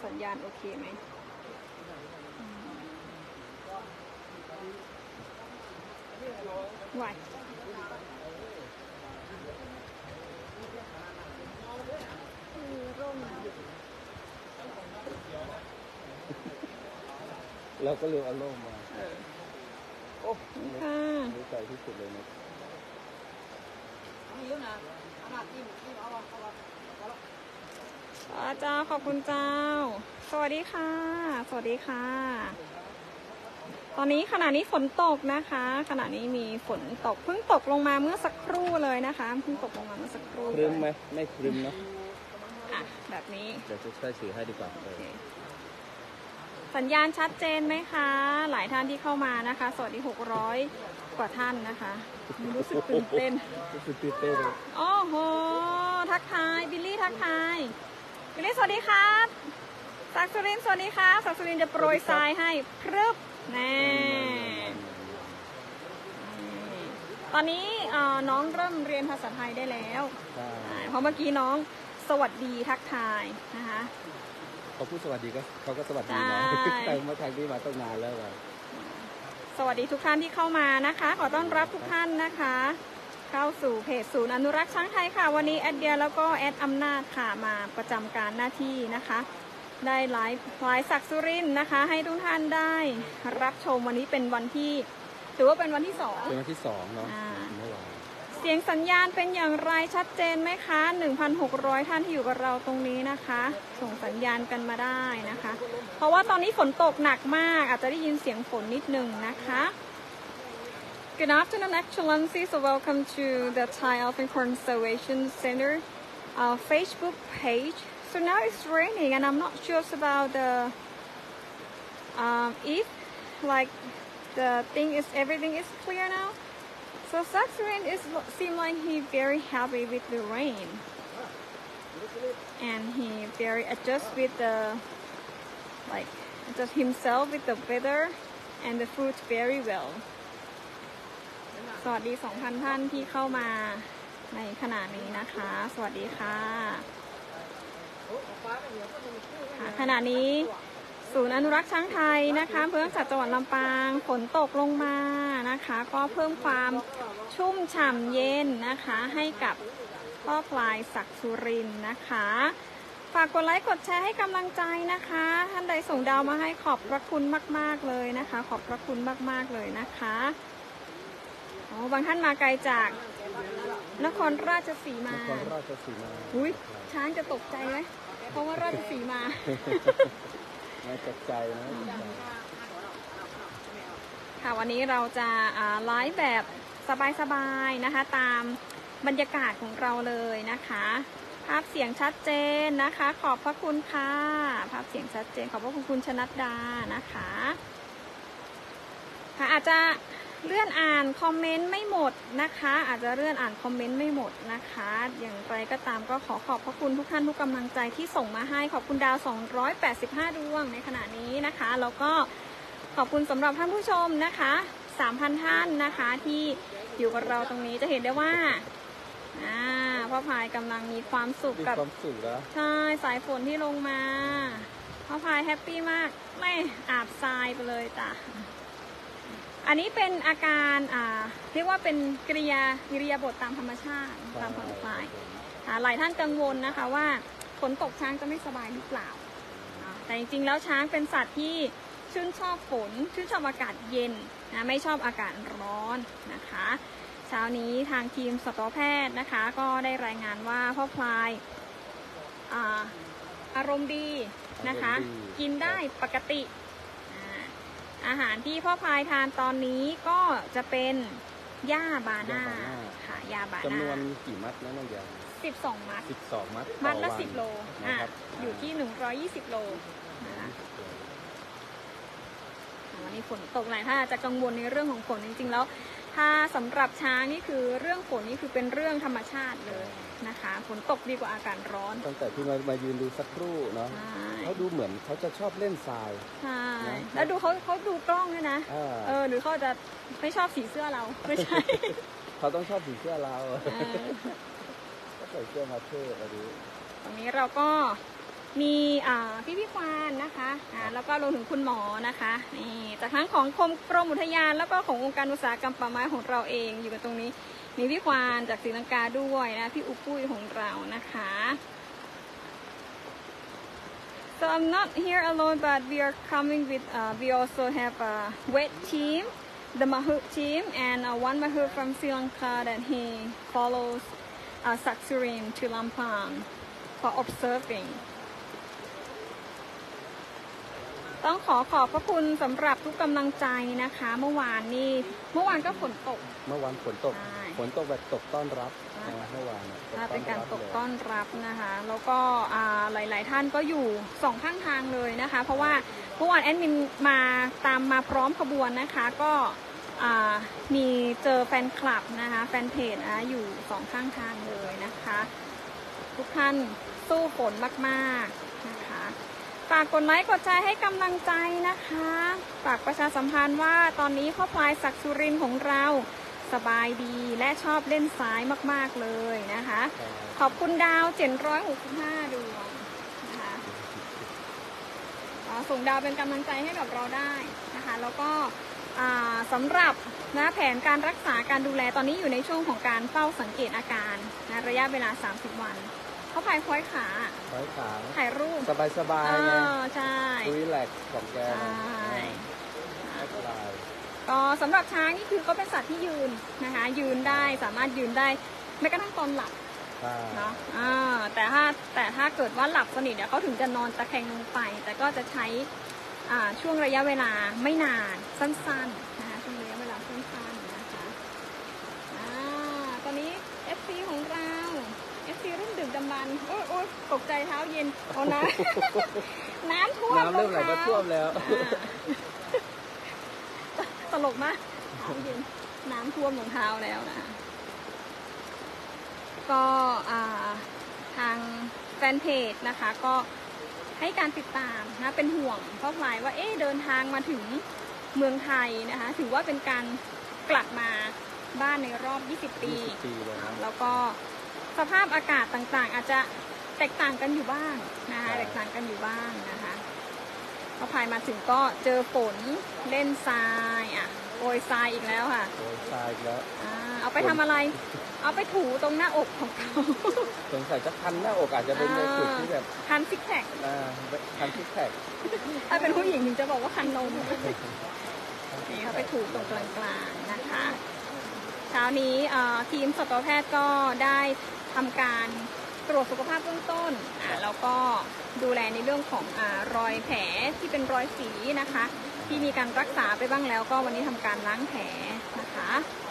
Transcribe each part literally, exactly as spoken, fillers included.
สัญญาณโอเคไหมไหวร่มเราก็เร็วเอาร่มมาโอ้ค่ะดีใจที่สุดเลยนะอาจารย์ขอบคุณเจ้าสวัสดีค่ะสวัสดีค่ะตอนนี้ขณะนี้ฝนตกนะคะขณะนี้มีฝนตกเพิ่งตกลงมาเมื่อสักครู่เลยนะคะเพิ่งตกลงมาเมื่อสักครู่ครึ้มไหมไม่ครึ้มเนาะอ่ะแบบนี้เดี๋ยวจะช่วยสื่อให้ดีกว่าสัญญาณชัดเจนไหมคะหลายท่านที่เข้ามานะคะสวัสดีหกร้อยกว่าท่านนะคะรู้สึกตื่นเต้นรู้สึกตื่นเต้นเลยโอ้โหทักทายบิลลี่ทักทายบิลลี่สวัสดีครับศักดิ์สุรินทร์สวัสดีค่ะศักดิ์สุรินทร์จะโปรยทรายให้พรึบแน่ตอนนี้น้องเริ่มเรียนภาษาไทยได้แล้วเพราะเมื่อกี้น้องสวัสดีทักทายนะคะเขาพูดสวัสดีก็เขาก็สวัสดีนะแต่เมื่อครั้งที่มาตั้งนานแล้วสวัสดีทุกท่านที่เข้ามานะคะขอต้อนรับทุกท่านนะคะเข้าสู่เพจศูนย์อนุรักษ์ช้างไทยค่ะวันนี้แอดเดียแล้วก็แอดอำนาจค่ะมาประจำการหน้าที่นะคะได้ไลฟ์ไลฟ์ศักดิ์สุรินทร์นะคะให้ทุกท่านได้รับชมวันนี้เป็นวันที่ถือว่าเป็นวันที่สองเป็นวันที่สองเนาะเมื่อวานเสียงสัญญาณเป็นอย่างไรชัดเจนไหมคะ หนึ่งพันหกร้อย ท่านที่อยู่กับเราตรงนี้นะคะส่งสัญญาณกันมาได้นะคะเพราะว่าตอนนี้ฝนตกหนักมากอาจจะได้ยินเสียงฝนนิดนึงนะคะ Good afternoon, Excellencies. So welcome to the Thai Elephant Conservation Center uh, Facebook page. So now it's raining and I'm not sure about the um, if like the thing is everything is clear now. So Saksurin is seem like he very happy with the rain, and he very adjust with the like adjust himself with the weather and the food very well. สวัสดี สองพัน ท่านที่เข้ามาในขณะนี้นะคะสวัสดีค่ะขณะนี้ศูนย์อนุรักษ์ช้างไทยนะคะเพื่อจัดจังหวัดลำปางฝนตกลงมานะคะก็เพิ่มความชุ่มฉ่ำเย็นนะคะให้กับพ่อพลายศักดิ์สุรินทร์นะคะฝากกดไลค์กดแชร์ให้กำลังใจนะคะท่านใดส่งดาวมาให้ขอบพระคุณมากๆเลยนะคะขอบพระคุณมากๆเลยนะคะอ๋อบางท่านมาไกลจากนครราชสีมานครราชสีมาอุ้ยช้างจะตกใจไหมเพราะว่าราชสีมาไม่ตกใจนะค่ะวันนี้เราจะไลฟ์แบบสบายๆนะคะตามบรรยากาศของเราเลยนะคะภาพเสียงชัดเจนนะคะขอบพระคุณค่ะภาพเสียงชัดเจนขอบพระคุณคุณชนัดดานะคะค่ะอาจจะเลื่อนอ่านคอมเมนต์ไม่หมดนะคะอาจจะเลื่อนอ่านคอมเมนต์ไม่หมดนะคะอย่างไรก็ตามก็ขอขอบพระคุณทุกท่านทุกกำลังใจที่ส่งมาให้ขอบคุณดาวสองร้อยแปดสิบห้าดวงในขณะนี้นะคะแล้วก็ขอบคุณสำหรับท่านผู้ชมนะคะ สามพัน ท่านนะคะที่อยู่กับเราตรงนี้จะเห็นได้ว่าอ่าพ่อพายกำลังมีความสุขกับใช่สายฝนที่ลงมาพ่อพายแฮปปี้มากไม่อาบทรายไปเลยจ้ะอันนี้เป็นอาการอ่าเรียกว่าเป็นกริยากิริยาบทตามธรรมชาติตามผ่อนคลายหลายท่านกังวลนะคะว่าฝนตกช้างจะไม่สบายหรือเปล่าแต่จริงๆแล้วช้างเป็นสัตว์ที่ชื่นชอบฝนชื่นชอบอากาศเย็นนะไม่ชอบอากาศร้อนนะคะเช้านี้ทางทีมสัตวแพทย์นะคะก็ได้รายงานว่าพ่อพลายอ่าอารมณ์ดีนะคะกินได้ปกติอาหารที่พ่อพลายทานตอนนี้ก็จะเป็นหญ้าบาน่าค่ะหญ้าบาน่าจำนวนกี่มัดนะน้องยาสิบสองมัดสิบสองมัดมัดละสิบโลอ่ะอยู่ที่หนึ่งร้อยยี่สิบโลนะคะวันนี้ฝนตกหลายท่านอาจจะกังวลในเรื่องของฝนจริงๆแล้วถ้าสำหรับช้างนี่คือเรื่องฝนนี่คือเป็นเรื่องธรรมชาติเลยนะคะฝนตกดีกว่าอากาศร้อนตั้งแต่ที่มามายืนดูสักครู่เนาะเขาดูเหมือนเขาจะชอบเล่นทรายใช่แล้วดูเขาเขาดูกล้องด้วยนะเออหรือเขาจะไม่ชอบสีเสื้อเราไม่ใช่เขาต้องชอบสีเสื้อเราก็ใส่เสื้อมาเท่อะดูตรงนี้เราก็มีพี่พี่ควานนะคะอ่าแล้วก็รวมถึงคุณหมอนะคะนี่จากทั้งของกรมกรมอุทยานแล้วก็ขององค์การอุตสาหกรรมป่าไม้ของเราเองอยู่กันตรงนี้มีพี่ควานจากศรีลังกาด้วยนะพี่อุปุ้ยของเรานะคะ So I'm not here alone, but we are coming with. Uh, we also have a wet team, the Mahout team, and uh, one Mahout from Sri Lanka that he follows uh, Saksurin to Lampang for observing. ต้องขอขอบพระคุณสำหรับทุกกำลังใจนะคะเมื่อวานนี่เมื่อวานก็ฝนตกเมื่อวานฝนตกฝนตกแบบตกต้อนรับเมื่อวานเป็นการตกต้อนรับนะคะแล้วก็หลายๆท่านก็อยู่สองข้างทางเลยนะคะเพราะว่าเมื่อวานแอดมินมาตามมาพร้อมขบวนนะคะก็มีเจอแฟนคลับนะคะแฟนเพจนะอยู่สองข้างทางเลยนะคะทุกท่านสู้ฝนมากๆนะคะฝากกดไลค์กดแชร์ให้กำลังใจนะคะฝากประชาสัมพันธ์ว่าตอนนี้พ่อพลายศักดิ์สุรินทร์ของเราสบายดีและชอบเล่นซ้ายมากๆเลยนะคะขอบคุณดาวเจ็ดร้อยหกสิบห้าดวงนะคะส่งดาวเป็นกำลังใจให้กับเราได้นะคะแล้วก็สำหรับนะแผนการรักษาการดูแลตอนนี้อยู่ในช่วงของการเฝ้าสังเกตอาการนะระยะเวลาสามสิบวันเขาพายคล้อยขาคล้อยขาถ่ายรูปสบายสบายไงใช่รีแลกซ์ของแกใช่ก็สำหรับช้างนี่คือก็เป็นสัตว์ที่ยืนนะคะยืนได้สามารถยืนได้แม้กระทั่งตอนหลับเนาะแต่ถ้าแต่ถ้าเกิดว่าหลับสนิทเดี๋ยวเขาถึงจะนอนตะแคงลงไปแต่ก็จะใช้ช่วงระยะเวลาไม่นานสั้นๆนะคะช่วงระยะเวลาสั้นๆนะคะตอนนี้ เอฟ ซี ของเรา เอฟ ซี รุ่นดึกดำบรรพ์โอ๊ยโอ๊ยตกใจเท้าเย็นเอานะน้ำท่วมน้ำเริ่มไหลมาท่วมแล้วตลกมากน้ำเย็นน้ำท่วมรองเท้าแล้วนะก็ทางแฟนเพจนะคะก็ให้การติดตามนะเป็นห่วงพ่อพลายว่าเอ๊ะเดินทางมาถึงเมืองไทยนะคะถือว่าเป็นการกลับมาบ้านในรอบยี่สิบปีแล้วก็สภาพอากาศต่างๆอาจจะแตกต่างกันอยู่บ้างนะคะแตกต่างกันอยู่บ้างนะคะพอพายมาถึงก็เจอฝนเล่นทรายอ่ะโอยทรายอีกแล้วค่ะโอยทรายอีกแล้วอ่าเอาไปทำอะไรเอาไปถูตรงหน้าอกของเขาสงสัยจะคันหน้าอกอาจจะเป็นในจุดที่แบบคันซิกแพคอ่าคันซิกแพคถ้าเป็นผู้หญิงถึงจะบอกว่าคันนมนี่เขาไปถูตรงกลางๆนะคะเช้านี้ทีมสัตวแพทย์ก็ได้ทำการตรวจสุขภาพเบื้องต้นแล้วก็ดูแลในเรื่องของอรอยแผลที่เป็นรอยสีนะคะที่มีการรักษาไปบ้างแล้วก็วันนี้ทำการล้างแผลนะคะ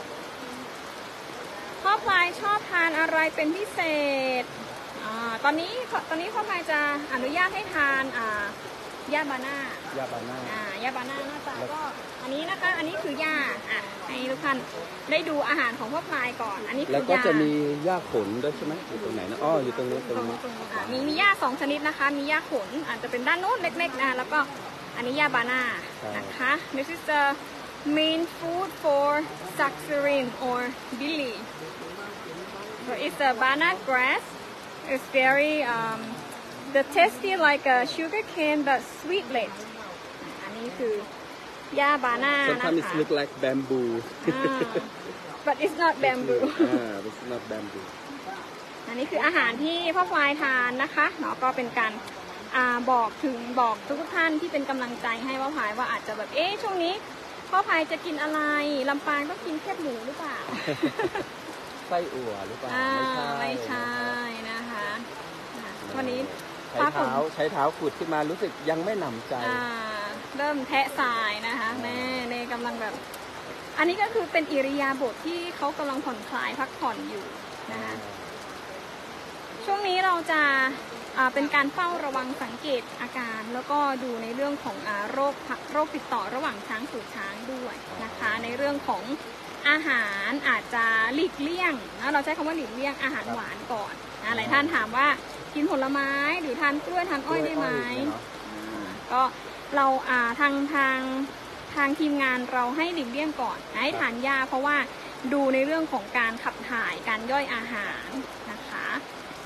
พ่อพลายชอบทานอะไรเป็นพิเศษอตอนนี้ตอนนี้พ่อพลายจะอนุญาตให้ทานยาบาน่ายาบาน่าอ่ายาบาน่าหน้าตาก็อันนี้นะคะอันนี้คือยาอ่ะให้ทุกท่านได้ดูอาหารของพ่อพลายก่อนอันนี้คือยาแล้วก็จะมีหญ้าขนด้วยใช่ไหมอยู่ตรงไหนนะอ๋ออยู่ตรงนี้ตรงนี้มีมีหญ้าสองชนิดนะคะมีหญ้าขนอาจจะเป็นด้านโน้นเล็กๆนะแล้วก็อันนี้ยาบาน่านะคะ This is the main food for Saksurin or Billy so it's a banana grass it's very um the tasty like a sugar cane but sweetlet อันนี้คือยาบาน่านะคะ Sometimes it look like bamboo but it's not bamboo ah it's not bamboo อันนี้คืออาหารที่พ่อพลายทานนะคะเนาะก็เป็นการอ่าบอกถึงบอกทุกท่านที่เป็นกำลังใจให้พ่อพลายว่าอาจจะแบบเอ๊ะช่วงนี้พ่อพลายจะกินอะไรลำปางต้องกินแคบหมูหรือเปล่าไส้อั่วหรือเปล่าไม่ใช่นะคะวันนี้ใช้เท้าใช้เท้าขุดขึ้นมารู้สึกยังไม่หนำใจเริ่มแทะทรายนะคะแม่เนกำลังแบบอันนี้ก็คือเป็นอิริยาบถที่เขากำลังผ่อนคลายพักผ่อนอยู่นะคะช่วงนี้เราจะเป็นการเฝ้าระวังสังเกตอาการแล้วก็ดูในเรื่องของโรคโรคติดต่อระหว่างช้างสู่ช้างด้วยนะคะในเรื่องของอาหารอาจจะหลีกเลี่ยงนะเราใช้คำว่าหลีกเลี่ยงอาหารหวานก่อนหลายท่านถามว่ากินผลไม้หรือทานกล้วยทานอ้อยได้ไหมก็เราทางทางทางทีมงานเราให้หลีกเลี่ยงก่อนให้ทานยาเพราะว่าดูในเรื่องของการขับถ่ายการย่อยอาหารนะคะ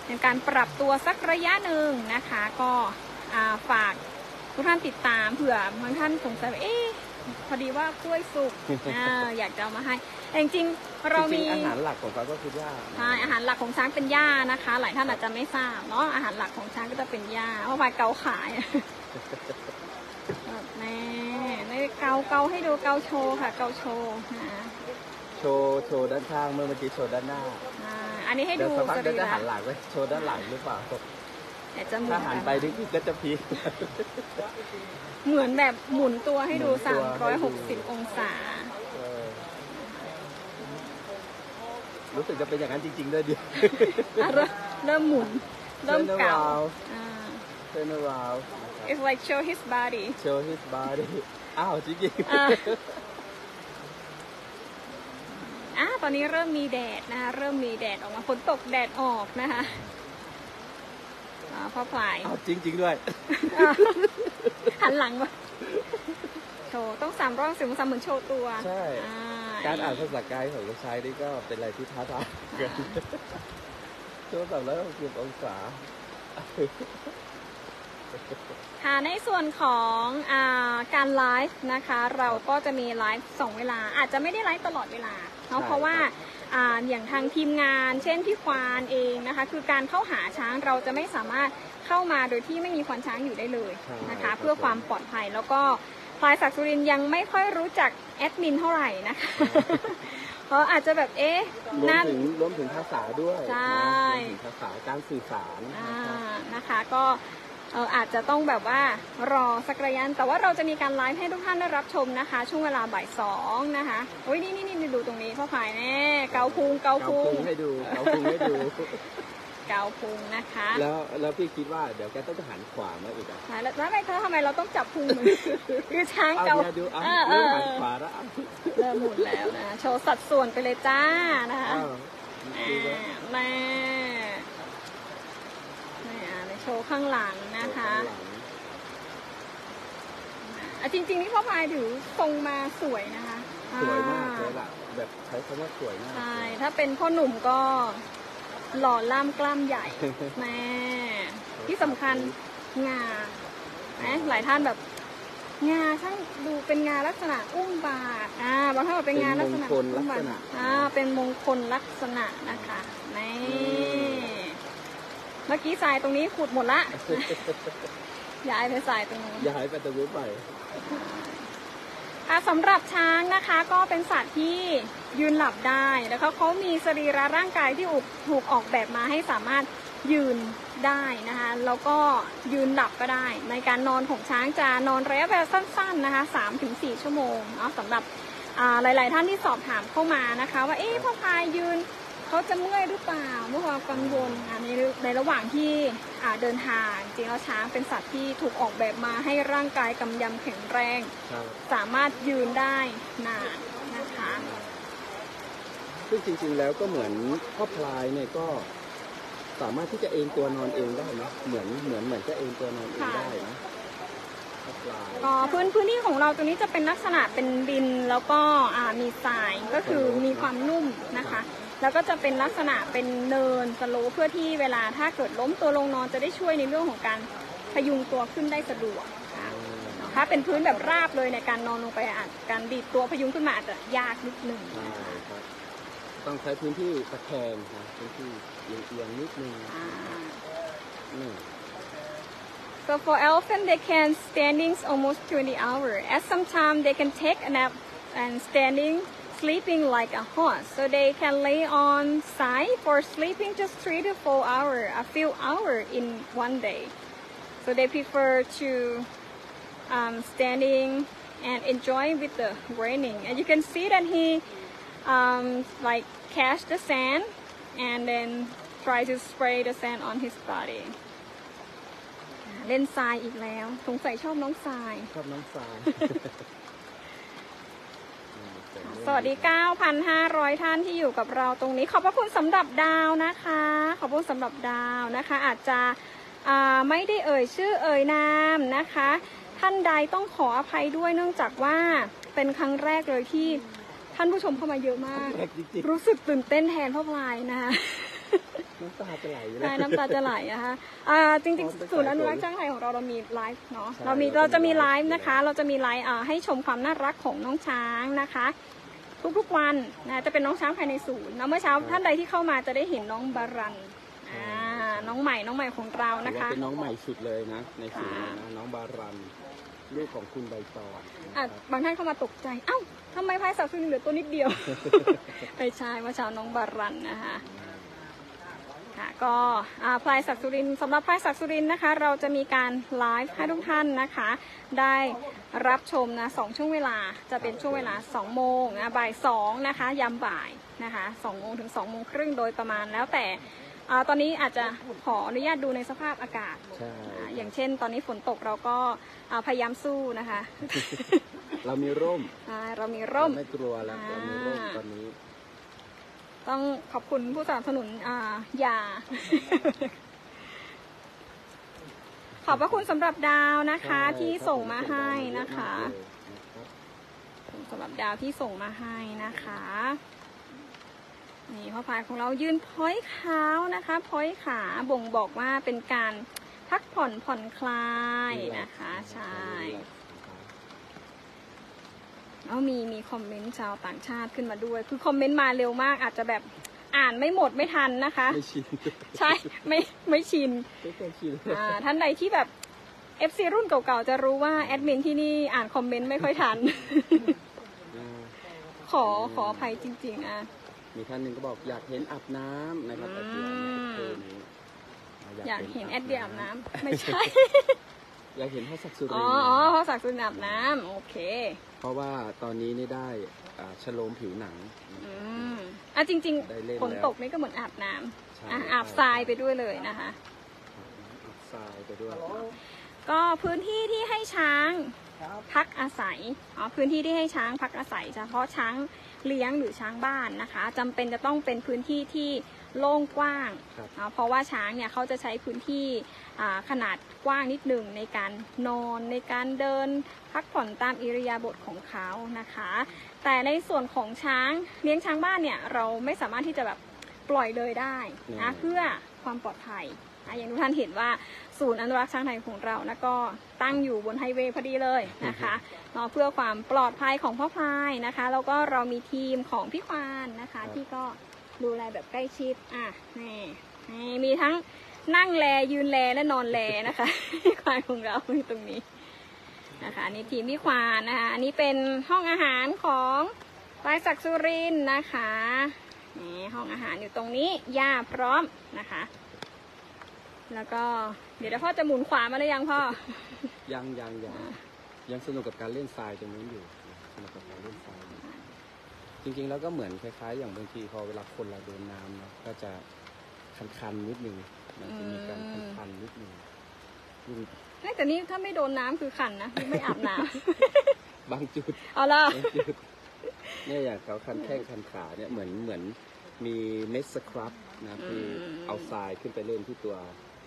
เป็นการปรับตัวสักระยะหนึ่งนะคะ ก็ฝากทุกท่านติดตามเผื่อบางท่านสงสัยว่าเอ๊ะพอดีว่ากล้วยสุก อยากจะเอามาให้แต่จริงๆเรามีอาหารหลักของเขาก็คือหญ้าใช่อาหารหลักของช้างเป็นหญ้านะคะหลายท่านอาจจะไม่ทราบเนาะอาหารหลักของช้างก็จะเป็นหญ้าเพราะว่าเกาขายแม่ในเกาเกาให้ดูเกาโชว์ค่ะเกาโชว์นะโชว์โชว์ด้านข้างเมื่อเมื่อกี้โชว์ด้านหน้าอันนี้ให้ดูสรีระหันหลังไว้โชว์ด้านหลังหรือเปล่าถ้าหันไปนี่ก็จะพีเหมือนแบบหมุนตัวให้ดูสามร้อยหกสิบองศารู้สึกจะเป็นอย่างนั้นจริงๆด้วยดิเริ่มหมุนเริ่มเก่า turn around it's like show his body show his body อ้าวจริงๆอ่ะตอนนี้เริ่มมีแดดนะคะเริ่มมีแดดออกมาฝนตกแดดออกนะคะพ่อพลายอ้าวจริงๆด้วยหันหลังมาโชว์ต้องสามร้อยสิบองศาเหมือนโชว์ตัวใช่การอ่านภาษากายของลูกชายนี่ก็เป็นอะไรที่ท้าทายกันโชว์สามร้อยหกสิบองศาค่ะในส่วนของอาการไลฟ์นะคะเราก็จะมีไลฟ์สองเวลาอาจจะไม่ได้ไลฟ์ตลอดเวลาเนาะเพราะว่าอ่าอย่างทางทีมงานเช่นพี่ควานเองนะคะคือการเข้าหาช้างเราจะไม่สามารถเข้ามาโดยที่ไม่มีควานช้างอยู่ได้เลยนะคะเพื่อความปลอดภัยแล้วก็พลายศักดิ์สุรินทร์ยังไม่ค่อยรู้จักแอดมินเท่าไหร่นะคะเพราะอาจจะแบบเอ๊ะรวมถึงรวมถึงภาษาด้วยใช่ภาษาการสื่อสารนะคะก็เอออาจจะต้องแบบว่ารอสักระยะแต่ว่าเราจะมีการไลฟ์ให้ทุกท่านได้รับชมนะคะช่วงเวลาบ่ายสองนะคะโอ้ยนี่นี่นี่ดูตรงนี้พ่อพายแน่เกาพุงเกาพุงให้ดูเกาพุงให้ดูเกาพุงนะคะแล้วแล้วพี่คิดว่าเดี๋ยวแกต้องหันขวามาอีกอ่ะแล้วแล้วไม่ทำไมเราต้องจับพุงคือช้างเกาดูเริ่มหันขวาแล้วเริ่มหมุนแล้วนะโชว์สัดส่วนไปเลยจ้านะคะแม่โชว์ข้างหลังนะคะจริงๆนี่พ่อพายถือทรงมาสวยนะคะสวยมากเลยล่ะแบบใช้คำว่าสวยมากใช่ถ้าเป็นพ่อหนุ่มก็หล่อล่ำกล้ามใหญ่แม่ที่สำคัญงานะหลายท่านแบบงาช่างดูเป็นงาลักษณะอุ้มบาทอ่าบางท่านบอกเป็นงาลักษณะอุ้มบาทอ่าเป็นมงคลลักษณะนะคะนี่เมื่อกี้ทรายตรงนี้ขุดหมดละย้ายไปทรายตรงนู้นย้ายไปตรงนู้นไปสำหรับช้างนะคะก็เป็นสัตว์ที่ยืนหลับได้แล้วเขาเขามีสรีระร่างกายที่ถูกออกแบบมาให้สามารถยืนได้นะคะแล้วก็ยืนหลับก็ได้ในการนอนของช้างจะนอนระยะเวลาสั้นๆนะคะ สามถึงสี่ ชั่วโมงเนาะสำหรับหลายๆท่านที่สอบถามเข้ามานะคะว่าเอ๊ะพ่อพายยืนเขาจะเมื่อยหรือเปล่าเมื่อความกังวลในในระหว่างที่เดินทางจริงแล้วช้างเป็นสัตว์ที่ถูกออกแบบมาให้ร่างกายกำยำแข็งแรงสามารถยืนได้นานนะคะซึ่งจริงๆแล้วก็เหมือนพ่อพลายเนี่ยก็สามารถที่จะเอนตัวนอนเองได้นะเหมือนเหมือนเหมือนจะเอนตัวนอนเองได้นะก็พื้นพื้นที่ของเราตัวนี้จะเป็นลักษณะเป็นดินแล้วก็มีทรายก็คือมีความนุ่มนะคะแล้วก็จะเป็นลักษณะเป็นเนินสโลปเพื่อที่เวลาถ้าเกิดล้มตัวลงนอนจะได้ช่วยในเรื่องของการพยุงตัวขึ้นได้สะดวกถ้าเป็นพื้นแบบราบเลยในการนอนลงไปอาจการดีดตัวพยุงขึ้นมาอาจจะยากนิดหนึ่งต้องใช้พื้นที่ตะแคงนะพื้นที่เอียงๆนิดนึง So for elephant they can standing almost twenty hours. At some time they can take a nap and standing sleeping like a horse. So they can lay on side for sleeping just three to four hours, a few hours in one day. So they prefer to um, standing and enjoy with the raining. And you can see that he um, like catch the sand and then try to spray the sand on his body. เล่นทรายอีกแล้วสงสัยชอบน้องทรายชอบน้องทรายสวัสดี เก้าพันห้าร้อย ท่านที่อยู่กับเราตรงนี้ขอบพระคุณสำหรับดาวนะคะขอบคุณสำหรับดาวนะคะอาจจะไม่ได้เอ่ยชื่อเอ่ยนามนะคะท่านใดต้องขออภัยด้วยเนื่องจากว่าเป็นครั้งแรกเลยที่ท่านผู้ชมเข้ามาเยอะมากรู้สึกตื่นเต้นแทนพ่อพลายนะคะน้ำตาจะไหลอยู่แล้ใช่วน้ำตาจะไหลนะคะอ่าจริงๆศูนย์อนุรักษ์ช้างไทยของเราเรามีไลฟ์เนาะเรามีเราจะมีไลฟ์นะคะ เราจะมีไลฟ์อ่าให้ชมความน่ารักของน้องช้างนะคะ ทุกๆวันนะจะเป็นน้องช้างภายในศูนย์แล้วเมื่อเช้าท่านใดที่เข้ามาจะได้เห็นน้องบารันอ่าน้องใหม่น้องใหม่ของเราถืนะอว่าคะเป็นน้องใหม่สุดเลยนะในศูนย์นะน้องบารันลูกของคุณใบตองอ่ะนะครับบางท่านเข้ามาตกใจเอ้าทำไมพายสักดิ์สุรินทร์เหลือตัวนิดเดียว ไม่ใช่เมื่อเช้าน้องบารันนะคะค่ะก็อ่าพลายศักดิ์สุรินทร์สำหรับพลายศักดิ์สุรินทร์นะคะ เราจะมีการไลฟ์ให้ทุกท่านนะคะ ได้รับชมนะสองช่วงเวลาจะเป็นช่วงเวลาสองโมงนะบ่ายสองนะคะยามบ่ายนะคะสองโมงถึงสองโมงครึ่งโดยประมาณแล้วแต่อ่าตอนนี้อาจจะขออนุญาตดูในสภาพอากาศใช่อ่าอย่างเช่น ตอนนี้ฝนตกเราก็อ่าพยายามสู้นะคะเรามีร่มอ่าเรามีร่มเราไม่กลัวแล้วเรามีร่มตอนนี้ต้องขอบคุณผู้สนับสนุนอ่ายา ขอบพระคุณสำหรับดาวนะคะใช่ที่ส่งมาให้นะคะขอบคุณมากเลยนะครับสำหรับดาวที่ส่งมาให้นะคะ นี่พ่อพายของเรายืนพ้อยเท้านะคะ พ้อยขาบ่งบอกว่าเป็นการพักผ่อนผ่อนคลายนะคะ ใช่แล้วมีมีคอมเมนต์ชาวต่างชาติขึ้นมาด้วย คือคอมเมนต์มาเร็วมากอาจจะแบบอ่านไม่หมดไม่ทันนะคะไม่ชินใช่ไม่ไม่ชินไม่เคยชินอ่าท่านใดที่แบบ เอฟ ซี รุ่นเก่าๆจะรู้ว่าแอดมินที่นี่อ่านคอมเมนต์ไม่ค่อยทัน ขอขออภัยจริงๆอ่ะมีท่านหนึ่งก็บอกอยากเห็นอาบน้ำนะครับแอดเดียอืมเออนี้อยากเห็นแอดเดียอาบน้ำไม่ใช่อยากเห็นพ่อศักดิ์สุอ๋ริอนทร์อ๋อเพราะศักดิ์สุรินทร์อาบน้ำโอเคเพราะว่าตอนนี้นี่ได้อ่าชโลมผิวหนังอืมอ่ะจริงได้เล่นๆฝนแล้วตกนี่ก็เหมือนอาบน้ใช่ำอ่ะอาบทรายไปด้วยเลยนะคะอาบทรายไปด้วยก็พื้นที่ที่ให้ช้างพักอาศัยอ๋อพื้นที่ที่ให้ช้างพักอาศัยเฉพาะช้างเลี้ยงหรือช้างบ้านนะคะจำเป็นจะต้องเป็นพื้นที่ที่โล่งกว้างครับอ่าเพราะว่าช้างเนี่ยเขาจะใช้พื้นที่อ่าขนาดกว้างนิดหนึ่งในการนอนในการเดินพักผ่อนตามอิริยาบถของเขานะคะ แต่ในส่วนของช้างเลี้ยงช้างบ้านเนี่ยเราไม่สามารถที่จะแบบปล่อยเลยได้นะเพื่อความปลอดภัยอ่ะอย่างทุกท่านเห็นว่าศูนย์อนุรักษ์ช้างไทยของเรานะก็ตั้งอยู่บนไฮเวย์พอดีเลยนะคะเนาะเพื่อความปลอดภัยของพ่อพลายนะคะแล้วก็เรามีทีมของพี่ควานนะคะที่ก็ดูแลแบบใกล้ชิดอ่ะนี่นี่มีทั้งนั่งแลยืนแลและนอนแลนะคะ พี่ควานของเราอยู่ตรงนี้นะคะอันนี้ทีมพี่ควานนะคะอันนี้เป็นห้องอาหารของพลายศักดิ์สุรินทร์นะคะนี่ห้องอาหารอยู่ตรงนี้ย่าพร้อมนะคะ แล้วก็เดี๋ยวพ่อจะหมุนขวามาหรือยังพ่อยังยังยังยังสนุกกับการเล่นทรายตรงนู้นอยู่สนุกกับการเล่นทรายอยู่จริงๆแล้วก็เหมือนคล้ายๆ อย่างบางทีพอเวลาคนเราโดนน้ำเนาะก็จะคันๆนิดนึงมันจะมีการคันๆนิดนึงยิ่งแต่นี่ถ้าไม่โดนน้ำคือขันนะไม่อาบน้บางจุดำ เอาล่ะบางจุดเนี่ยอย่างเขาคันแข้งคันขาเนี่ยเหมือนเหมือนมีเม็ดสครับนะคือเอาทรายขึ้นไปเล่นที่ตัว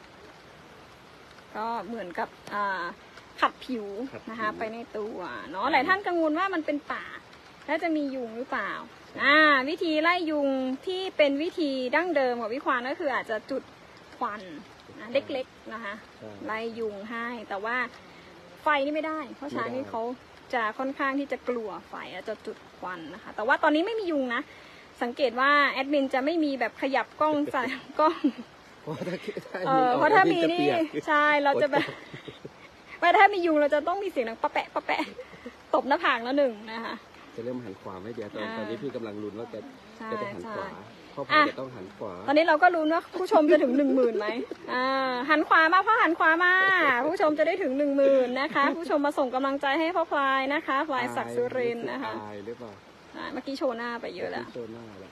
ก็เหมือนกับอ่าขัดผิวขัดผิวนะคะไปในตัวเนาะหลายท่านกังวลว่ามันเป็นป่าแล้วจะมียุงหรือเปล่าอ่าวิธีไล่ยุงที่เป็นวิธีดั้งเดิมของวิควานก็คืออาจจะจุดควันนะเล็กๆนะคะใช่ไล่ยุงให้แต่ว่าไฟนี่ไม่ได้ เพราะช้างนี่เขาจะค่อนข้างที่จะกลัวไฟอาจจะจุดควันนะคะ แต่ว่าตอนนี้ไม่มียุงนะสังเกตว่าแอดมินจะไม่มีแบบขยับกล้องใส่กล้องเพราะถ้าถ้าเอมีอออกเพราะถ้ามีจะนี่เปียกใช่เราจะแบบไม่ถ้ามียุงเราจะต้องมีเสียงดังปะแปะปะแปะตบหน้าผากแล้วหนึ่งนะคะจะเริ่มหันขวาไม่เดี๋ยวตอนอ่าตอนนี้พี่กำลังลุ้นว่าจะใช่จะไปหันขวาใช่เพราะผมอ่ะจะต้องหันขวาตอนนี้เราก็รู้นว่าผู้ชมจะถึงหนึ่งหมื่นไหมอ่าหันขวามาพ่อหันขวามาผู้ชมจะได้ถึงหนึ่งหมื่นนะคะ ผู้ชมมาส่งกำลังใจให้พ่อพลายนะคะพลายศักดิ์สุรินทร์นะคะอายหรือเปล่าอ่าเมื่อกี้โชว์หน้าไปเยอะแล้วโชว์หน้าแล้ว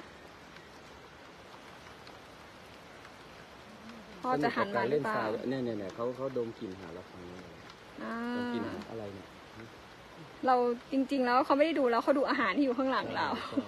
พ่อจะหันมาหรือเปล่าสนุกกับกรเล่นทรายเนี่ยเนี่ยเนี่ยเขาเขาดมกลิ่นหาเราฟังเลยอ่าดมกลิ่นหาอะไรเนี่ยเราจริง ๆ แล้วเขาไม่ได้ดูแล้วเขาดูอาหารที่อยู่ข้างหลังเราใช่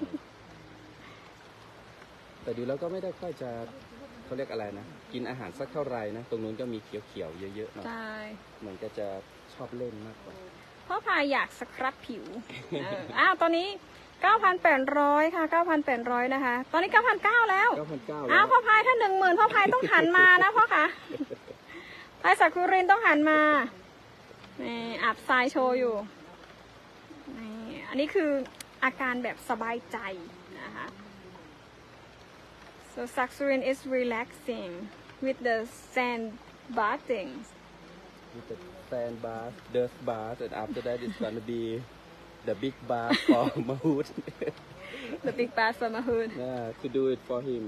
แต่ดูแล้วก็ไม่ได้ค่อยจะเขาเรียกอะไรนะกินอาหารสักเท่าไหร่นะตรงนู้นก็มีเขียวๆเยอะๆเนาะใช่เหมือนก็จะชอบเล่นมากกว่าพ่อพายอยากสครับผิวเอออ้าวตอนนี้เก้าพันแปดร้อยค่ะเก้าพันแปดร้อยนะคะ ตอนนี้เก้าพันเก้าแล้วเก้าพันเก้าอ้าวพ่อพายถ้าหนึ่งหมื่นพ่อพายต้องหันมานะพ่อคะพายสักกุรินต้องหันมานี่อาบทรายโชว์อยู่นี่อันนี้คืออาการแบบสบายใจนะคะ so Saksurin is relaxing with the sand bathing with the sand bath dirt bath and after that it's gonna be the big bath for Mahood the big bath for Mahood yeah to do it for him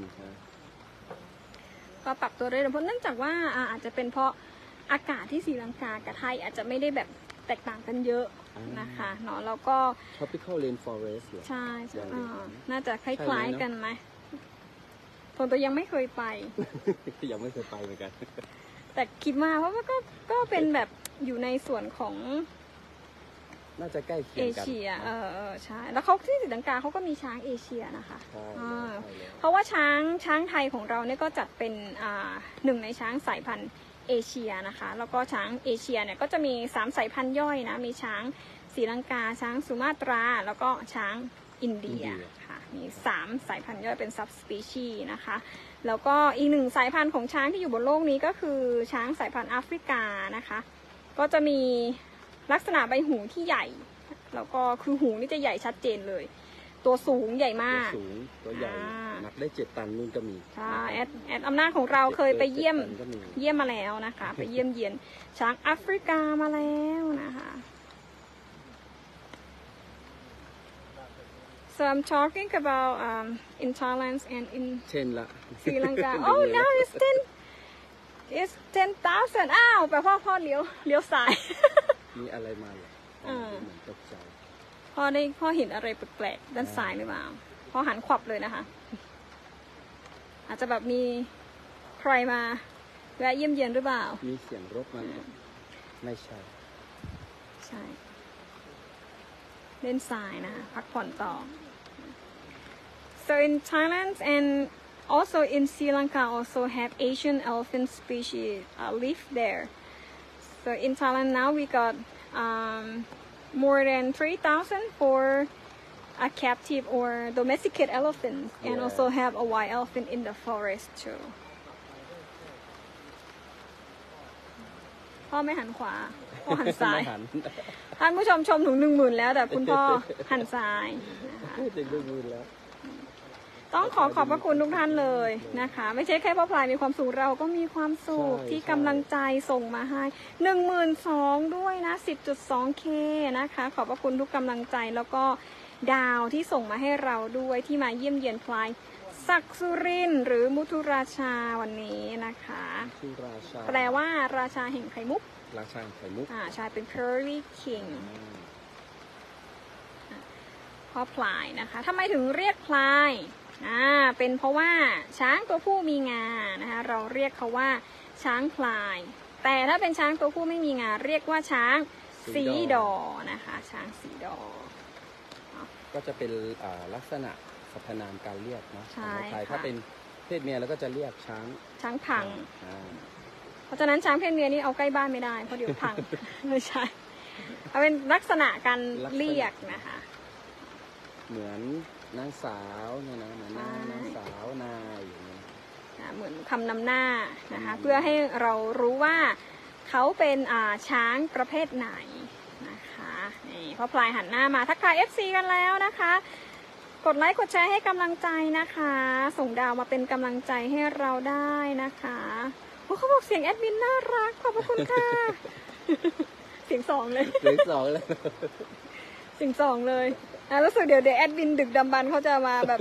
ก็ปรับตัวได้เพราะเนื่องจากว่าอาจจะเป็นเพราะอากาศที่ศรีลังกากับไทยอาจจะไม่ได้แบบแตกต่างกันเยอะนะคะเนาะแล้วก็ tropical rainforest เหรอใช่ใช่อย่างนี้น่าจะคใช่ไหมล้ายเนอะๆกันไหมผมตัวยังไม่เคยไปยังไม่เคยไปเหมือนกันแต่คิดว่าเพราะว่าก็ก็เป็นแบบอยู่ในส่วนของน่าจะใกล้เคียเองกันเชียเออเออใช่แล้วเขาที่ศรีลังกาเขาก็มีช้างเอเชียนะคะใช่อ่าใช่แล้วเพราะว่าช้างช้างไทยของเราเนี่ยก็จัดเป็นอ่าหนึ่งในช้างสายพันธุ์เอเชียนะคะแล้วก็ช้างเอเชียเนี่ยก็จะมีสามสายพันธุ์ย่อยนะมีช้างศรีลังกาช้างสุมาตราแล้วก็ช้างอินเดียค่ะมีสามสายพันธุ์ย่อยเป็นซับสปีชีส์นะคะแล้วก็อีกหนึ่งสายพันธุ์ของช้างที่อยู่บนโลกนี้ก็คือช้างสายพันธุ์แอฟริกานะคะก็จะมีลักษณะใบหูที่ใหญ่แล้วก็คือหูนี่จะใหญ่ชัดเจนเลย ตัวสูงใหญ่ตัวมากสูงตัวใหญ่อ่าหนักได้เจ็ดตันนู่นก็มีใช่แอดแอดอำนาจของเราเคยไปเยี่ยมจ็ดตันก็มีเยี่ยมมาแล้วนะคะ ไปเยี่ยมเยียนช้างแอฟริกามาแล้วนะคะ so I'm talking about um, in Thailand and in เช่นละ Sri Lanka oh now it's ten it's ten thousand อ้าวแปลว่าพ่อเลี้ยวเลี้ยวซ้ายมีอะไรมาเหรออ่าเหมือนตกใจพ่อได้พ่อเห็นอะไรแปลกๆด้านซ้ายหรือเปล่าพ่อหันขวับเลยนะคะ อาจจะแบบมีใครมาแวะเยี่ยมเยียนหรือเปล่ามีเสียงรถมาเหรอไม่ใช่ใช่ เล่นทรายนะคะพักผ่อนต่อ so in Thailand and also in Sri Lanka also have Asian elephant species uh, live there so in Thailand now we got um, more than three thousand for a captive or domesticated elephants and Yeah. also have a wild elephant in the forest too พ่อไม่หันขวาพ่อหันซ้ายไม่หันท่านผู้ชมชมถึงหนึ่งหมื่นแล้วแต่คุณพ่อหันซ้ายนะคะพูดถึงเรื่องมือแล้วต้องขอขอบพระคุณทุกท่านเลยนะคะ ไม่ใช่แค่พ่อพลายมีความสุขเราก็มีความสุขใช่ที่กำลังใจส่งมาให้หนึ่งหมื่นสองด้วยนะสิบจุดสองเคนะคะ ขอบพระคุณทุกกำลังใจแล้วก็ดาวที่ส่งมาให้เราด้วยที่มาเยี่ยมเยียนพลายศักดิ์สุรินทร์หรือมุทุราชาวันนี้นะคะชื่อราชาแปลว่าราชาแห่งไข่มุกราชาไข่มุกอ่าใช่เป็น Pearly King พ่อพลายนะคะทำไมถึงเรียกพลายอ่าเป็นเพราะว่าช้างตัวผู้มีงานะคะเราเรียกเขาว่าช้างพลาย แต่ถ้าเป็นช้างตัวผู้ไม่มีงาเรียกว่าช้างสีดอนะคะช้างสีดอก็จะเป็นอ่าลักษณะสรรพนามการเรียกเนาะใช่ของไทยค่ะถ้าเป็นเพศเมียแล้วก็จะเรียกช้างช้างพังอ่าเพราะฉะนั้นช้างเพศเมียนี่เอาใกล้บ้านไม่ได้เพราะเดี๋ยวพัง ไม่ใช่เอาเป็นลักษณะการเรียกนะคะเหมือนนางสาวเนี่ยนะเหมือนนางใช่นางสาวนายอย่างเงี้ยอ่าเหมือนคำนำหน้านะคะเพื่อให้เรารู้ว่าเขาเป็นอ่าช้างประเภทไหนนะคะนี่พ่อพลายหันหน้ามาทักทาย เอฟ ซี กันแล้วนะคะ กดไลค์กดแชร์ให้กำลังใจนะคะ ส่งดาวมาเป็นกำลังใจให้เราได้นะคะโอ้เขาบอกเสียงแอดมินน่ารักขอบพระคุณค่ะ เสียงสองเลยเหลือสองแล้วเสียงสองเลยอ่ะรู้สึกเดี๋ยวเดี๋ยวแอดมินดึกดำบรรพ์เขาจะมาแบบ